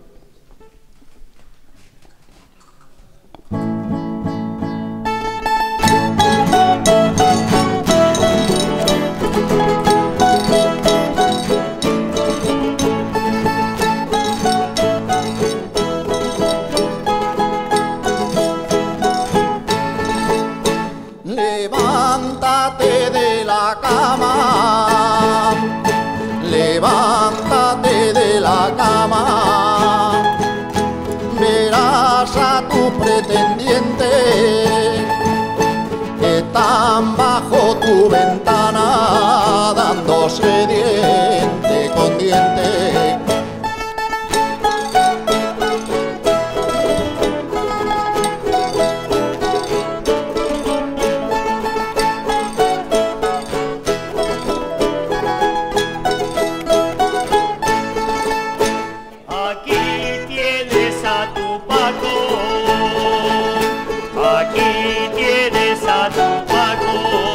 G: Levántate de la cama, levántate de la cama, verás a tu pretendiente que están bajo tu ventana dándose diente con diente.
B: Aquí tienes a tu Paco.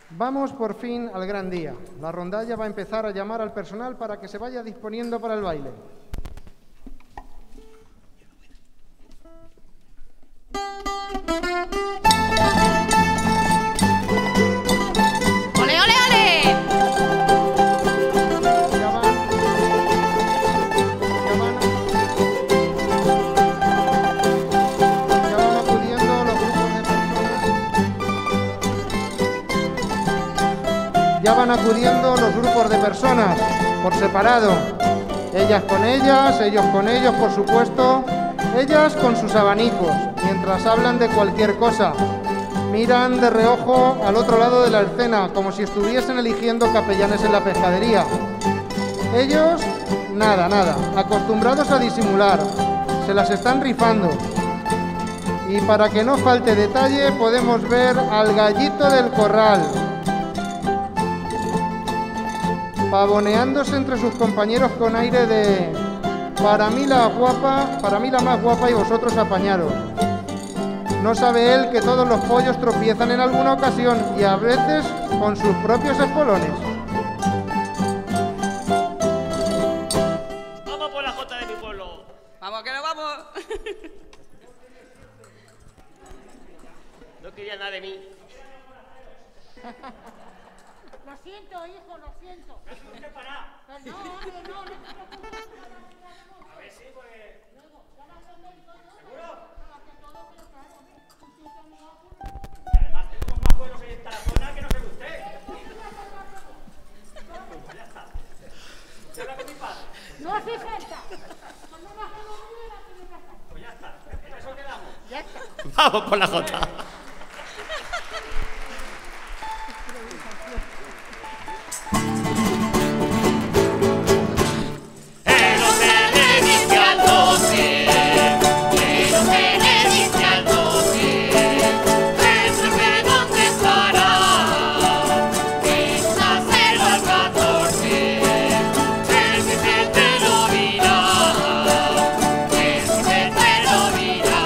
A: Vamos por fin al gran día. La rondalla va a empezar a llamar al personal para que se vaya disponiendo para el baile.
E: ¡Ole, ole, ole!
A: Ya van, ya van, ya van acudiendo los grupos de personas. Ya van acudiendo los grupos de personas por separado. Ellas con ellas, ellos con ellos, por supuesto. Ellas con sus abanicos, mientras hablan de cualquier cosa. Miran de reojo al otro lado de la escena, como si estuviesen eligiendo capellanes en la pescadería. Ellos, nada, nada, acostumbrados a disimular, se las están rifando. Y para que no falte detalle, podemos ver al gallito del corral, pavoneándose entre sus compañeros con aire de para mí la guapa, para mí la más guapa y vosotros apañaros. No sabe él que todos los pollos tropiezan en alguna ocasión y a veces con sus propios espolones.
F: Vamos por la jota de mi pueblo.
E: ¡Vamos, que nos vamos!
F: No quería nada de mí.
H: Lo siento, hijo, lo siento. No, hombre, no, no te preocupes.
F: A ver si, porque...
H: Luego, llamas al médico, ¿no?
F: ¿Seguro?
H: Ante todo, pero claro, tú siempre me vas a...
F: Y además tenemos más buenos en esta zona que no sé usted. Ya está. ¿Se habla con mi padre?
H: No hace falta. Cuando vas a dormir, la tienes que hacer.
F: Pues ya está. En eso quedamos.
H: Ya está.
F: Vamos por la jota.
E: El hotel le dice al doce, el hotel le dice al doce, resuelve dónde estará, quizás el al catorce, el quince te lo dirá, el quince te lo dirá,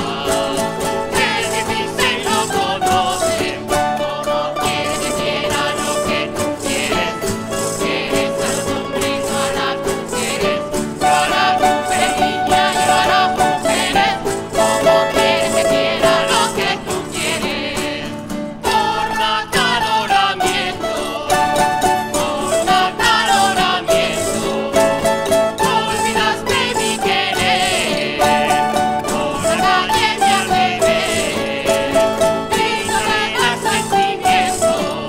E: el dieciséis lo conoce, como quiere que quiera lo que tú quieres, tú quieres a los hombres, a las mujeres, llorar, mujer, niña, llorar, mujeres, como quieres que quiera lo que tú quieres, por acaloramiento, por acaloramiento, olvidaste mi querer, por la calle de al beber, y no le das sentimiento,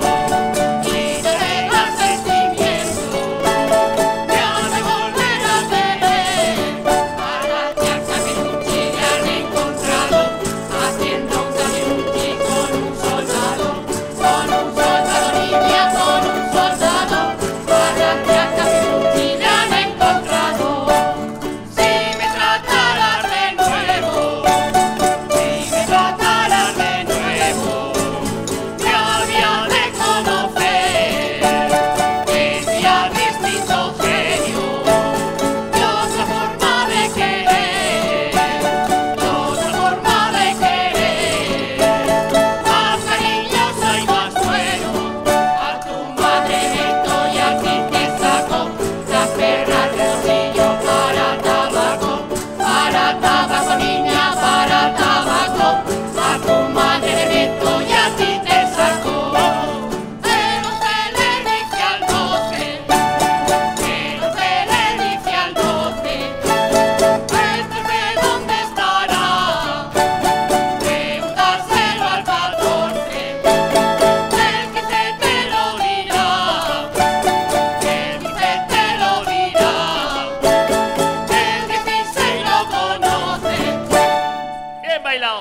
E: y no le das sentimiento, ya me volverás a ver, para que al Caminucci le han encontrado, haciendo un Caminucci con un soldado, con un soldado, niña, con un soldado, para que al Caminucci le han encontrado, si me trataras de nuevo, si me trataras de nuevo, me había de conocer, tendría distinto genio, y otra forma de querer, otra forma de querer, más cariñosa y más bueno, a tu madre esto y a ti te saco, las perras del bolsillo para tabaco, para tabaco niña, para tabaco, a tu madre esto y a ti te saco, pero se le dice al doce, pero se le dice al doce, el trece dónde estará, preguntárselo al catorce, el quince te lo dirá, el quince te lo dirá, el dieciséis lo conoce.
F: Bien bailado.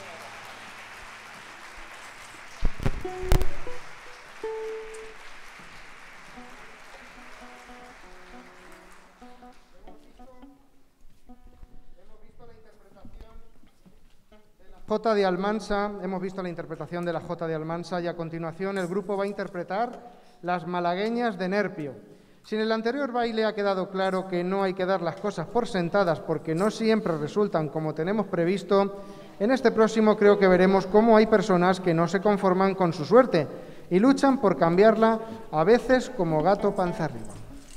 A: Jota de Almansa, hemos visto la interpretación de la Jota de Almansa y a continuación el grupo va a interpretar las malagueñas de Nerpio. Si en el anterior baile ha quedado claro que no hay que dar las cosas por sentadas porque no siempre resultan como tenemos previsto, en este próximo creo que veremos cómo hay personas que no se conforman con su suerte y luchan por cambiarla, a veces como gato panza arriba.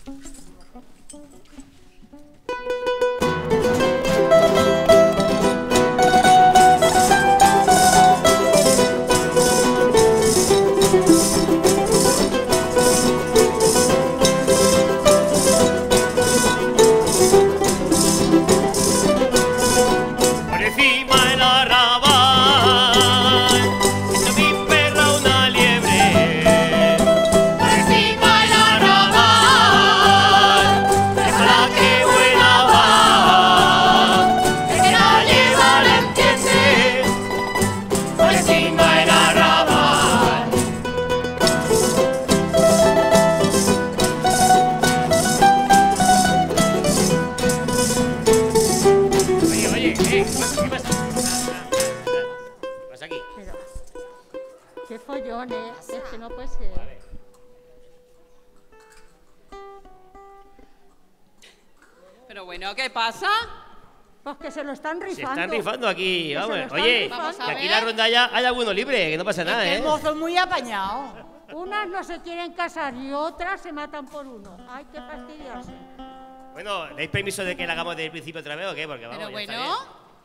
I: Pero bueno, ¿qué pasa?
H: Pues que se lo están rifando.
F: Se están rifando aquí,
H: Que se
F: vamos.
H: lo están
F: Oye,
H: rifando.
F: que aquí en la ronda ya hay alguno libre, que no pasa nada,
I: Es que
F: ¿eh?
I: el mozo es muy apañado.
H: Unas no se quieren casar y otras se matan por uno. Hay que fastidiarse.
F: Bueno, ¿dais permiso de que la hagamos desde el principio otra vez o qué? Porque vamos,
I: Pero
F: ya está
I: bueno,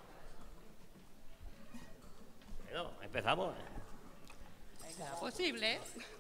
F: bien. Bueno, empezamos.
I: será posible.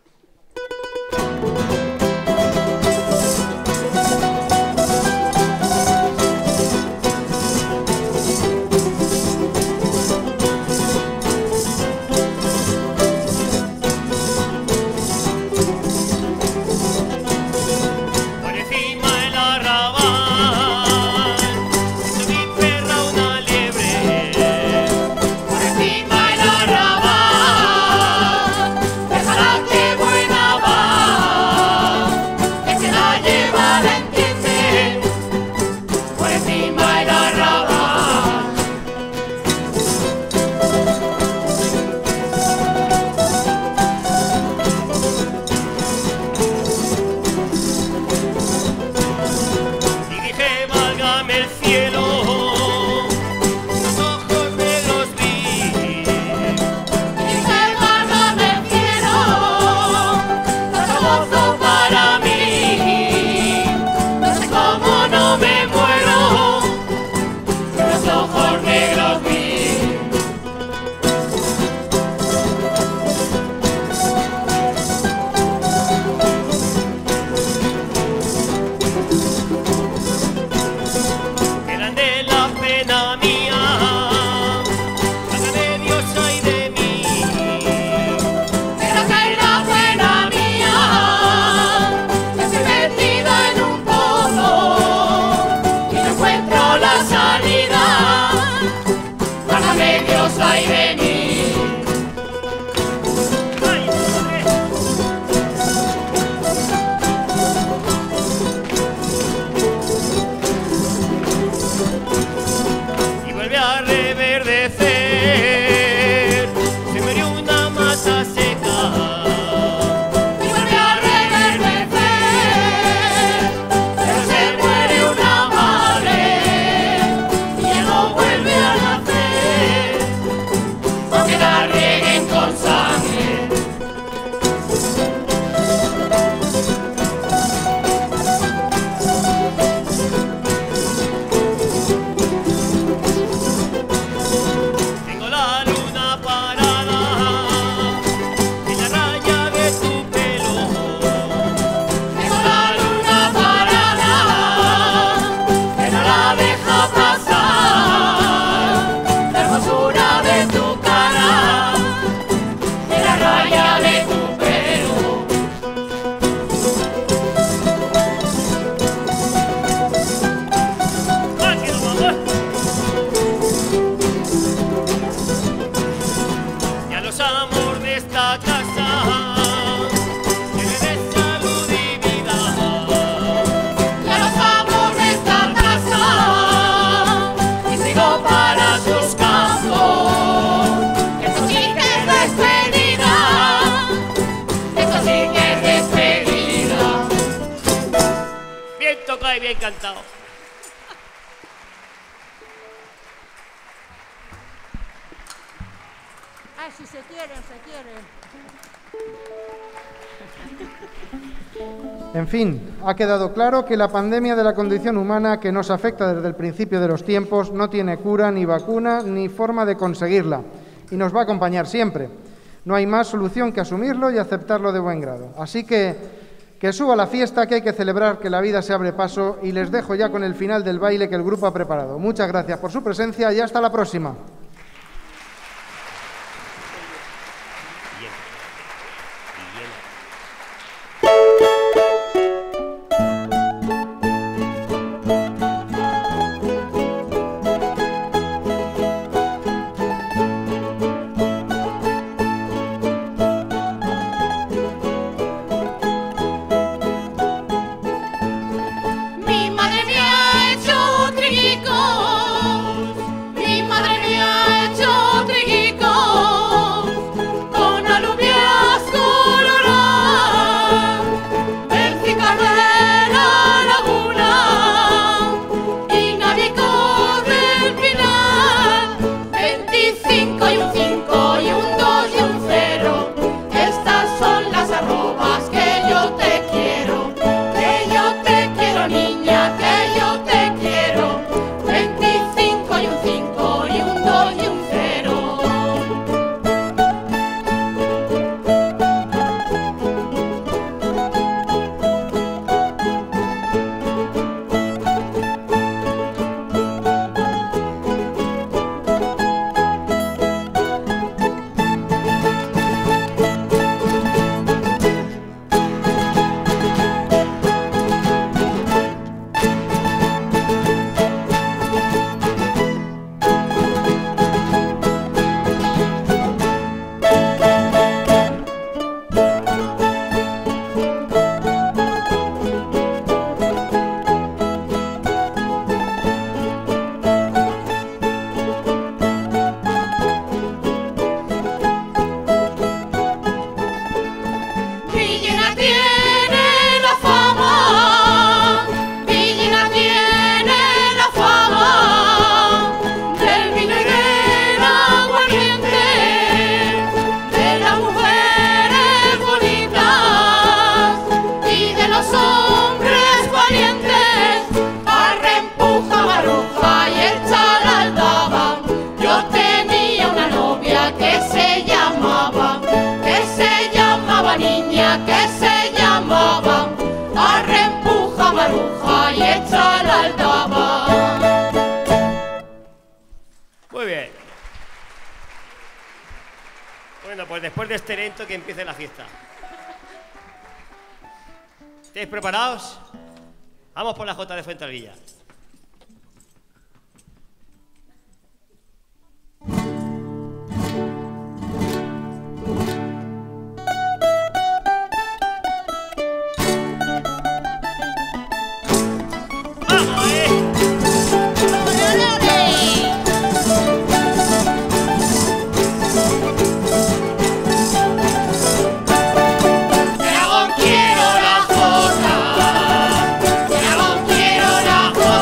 F: Por encima del arrabal, hizo mi perra una liebre. Por encima del arrabal, déjala que buena va, que se la lleva la entiende. Por encima del arrabal. Y dije, válgame el cielo, los ojos negros vi. Y dije, válgame el cielo, los gozo para mí. No sé cómo no me muero, que los ojos negros vi. Grande la pena mía, hágame Dios ay de mí. Grande la pena mía, que estoy metida en un pozo y no encuentro la salida. Hágame Dios ay de mí. Ay, y vuelve a reverdecer, se murió una mata seca. Y vuelve a reverdecer, pero se muere una madre y ya no vuelve a nacer, aunque la rieguen con sangre. Tengo la luna parada en la raya de tu pelo. Tengo la luna parada que no la deja pasar. La hermosura de tu cara en la raya de tu pelo. ¡Ah, que no, mamá! Y a los amores de esta casa, que le des salud y vida. Y a los amores de esta casa, y sigo para tus campos. Esto sí que es despedida, esto sí que es despedida. Bien tocado y bien cantado.
H: si se quieren, se quieren.
A: En fin, ha quedado claro que la pandemia de la condición humana que nos afecta desde el principio de los tiempos no tiene cura, ni vacuna, ni forma de conseguirla, y nos va a acompañar siempre. No hay más solución que asumirlo y aceptarlo de buen grado. Así que, que suba la fiesta, que hay que celebrar que la vida se abre paso, y les dejo ya con el final del baile que el grupo ha preparado. Muchas gracias por su presencia y hasta la próxima.
E: Mi madre me ha hecho triguicos, mi madre me ha hecho triguicos, con alubias coloradas, Bélgica de la laguna, y navicos del Pinar, veinticinco y un cinco y un dos y un cero, estas son las arrobas que yo te quiero, que yo te quiero niña, que yo te quiero, veinticinco y un cinco y un dos y un cero. Villena tiene la fama, Villena tiene la fama del vino y del aguardiente, de las mujeres bonitas y de los hombres valientes. Arrempuja, maruja y échala al daba. Yo tenía una novia que se llamaba, que se llamaba niña, que se llamaba Arrempuja, maruja y échala al daba.
F: Muy bien. Bueno, pues después de este evento que empiece la fiesta. ¿Estáis preparados? Vamos por la Jota de Fuenterrabía. ¡Vamos, eh!
E: De Aragón quiero la jota, de Aragón quiero la jota.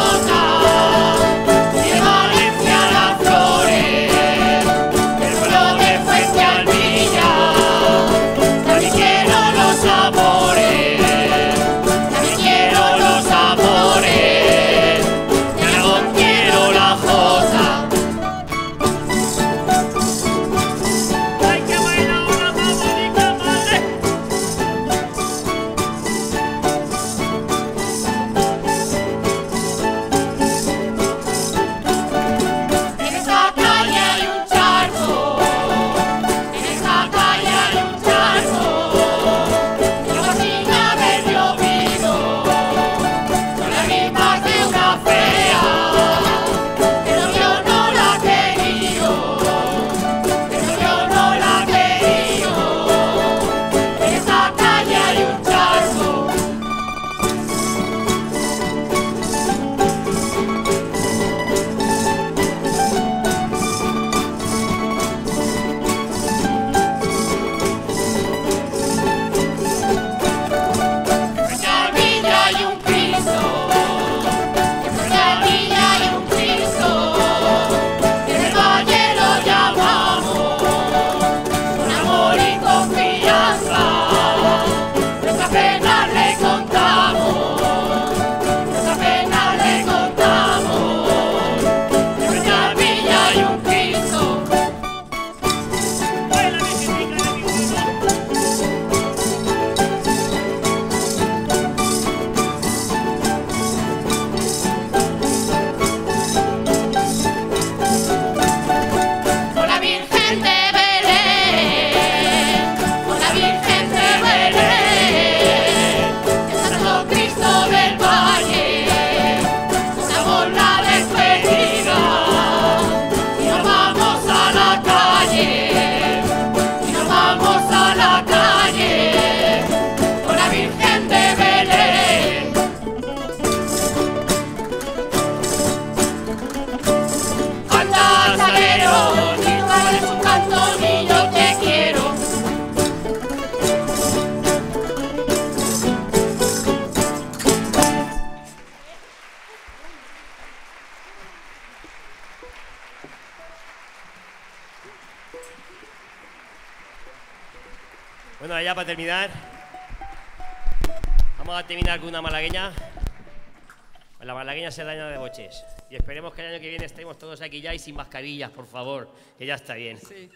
F: Bueno, ya para terminar, vamos a terminar con una malagueña. La malagueña serrana de Boches. Y esperemos que el año que viene estemos todos aquí ya y sin mascarillas, por favor, que ya está bien.
I: Sí.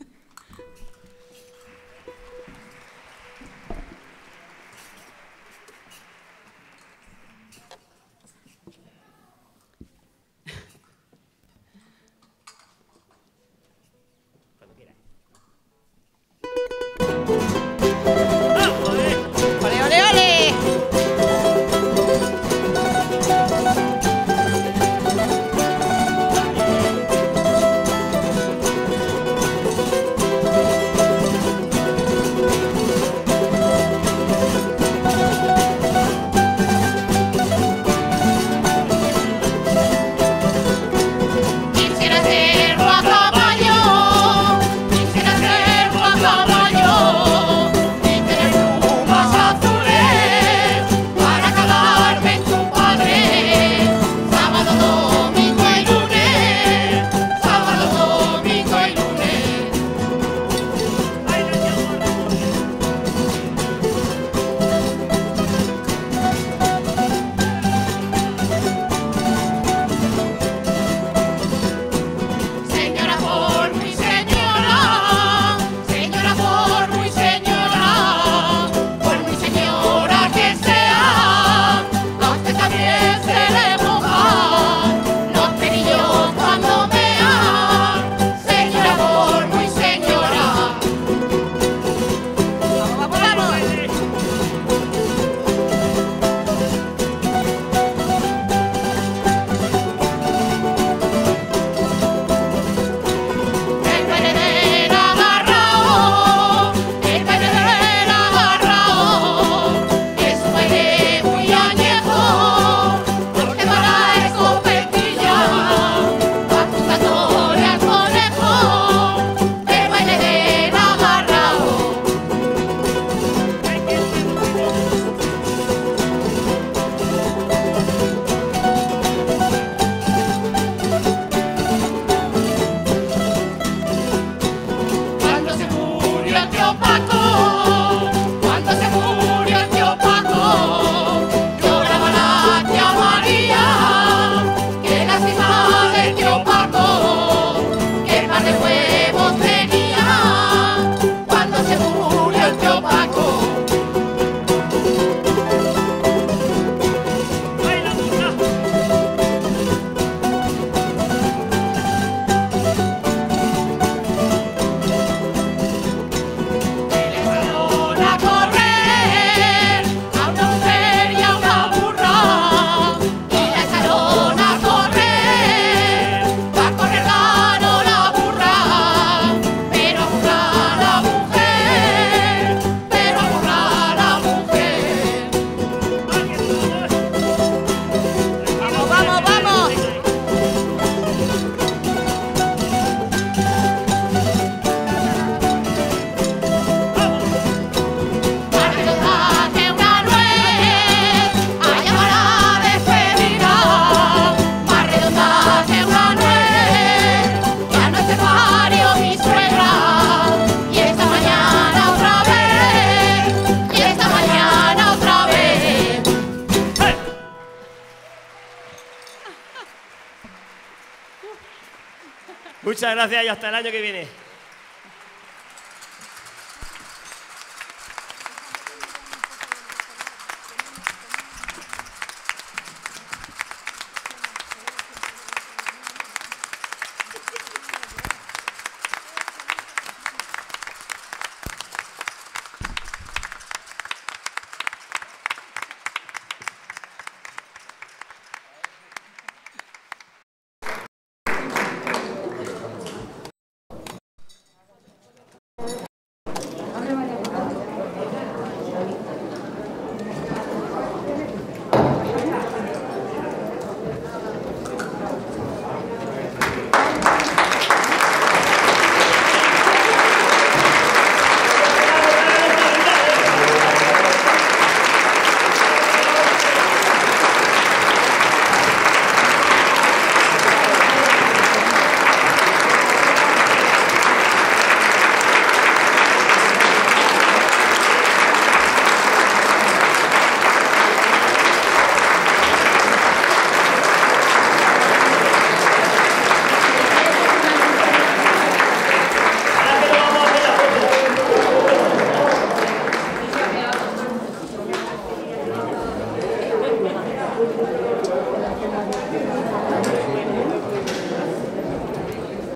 F: Cuando quieras.
I: ¡Ole, ole, ole!
E: Quisiera ser guacamayo, quisiera ser guacamayo, y tener plumas azules para calarme en tu padre. Sábado, domingo y lunes, sábado, domingo y lunes. Señora por muy señora, señora por muy señora, por muy señora que sea, a usted también se le mojan los pelillos cuando mea. Señora por muy señora.
I: ¡Vamos, vamos, vamos!
E: El baile agarrao, el baile agarrao, es un baile muy añejo, porque para escopetilla, apuntándole al conejo, el baile agarrao. Cuando se murió el tío Paco, cuando se murió el tío Paco, lloraba la tía María, que lástima del tío Paco, que el par de huevos tenía, cuando se murió el tío Paco. Empezaron a correr a una mujer y a una burra, y la echaron a correr, a correr ganó la burra, pero a burra la mujer, pero a burra la mujer.
I: ¡Vamos, vamos, vamos!
E: Alrededor de una nuez, a llamar a despedida. Más redonda que una nuez, ya no se parió mi suegra. Y esta mañana otra vez, y esta mañana otra vez.
F: Muchas gracias y hasta el año que viene.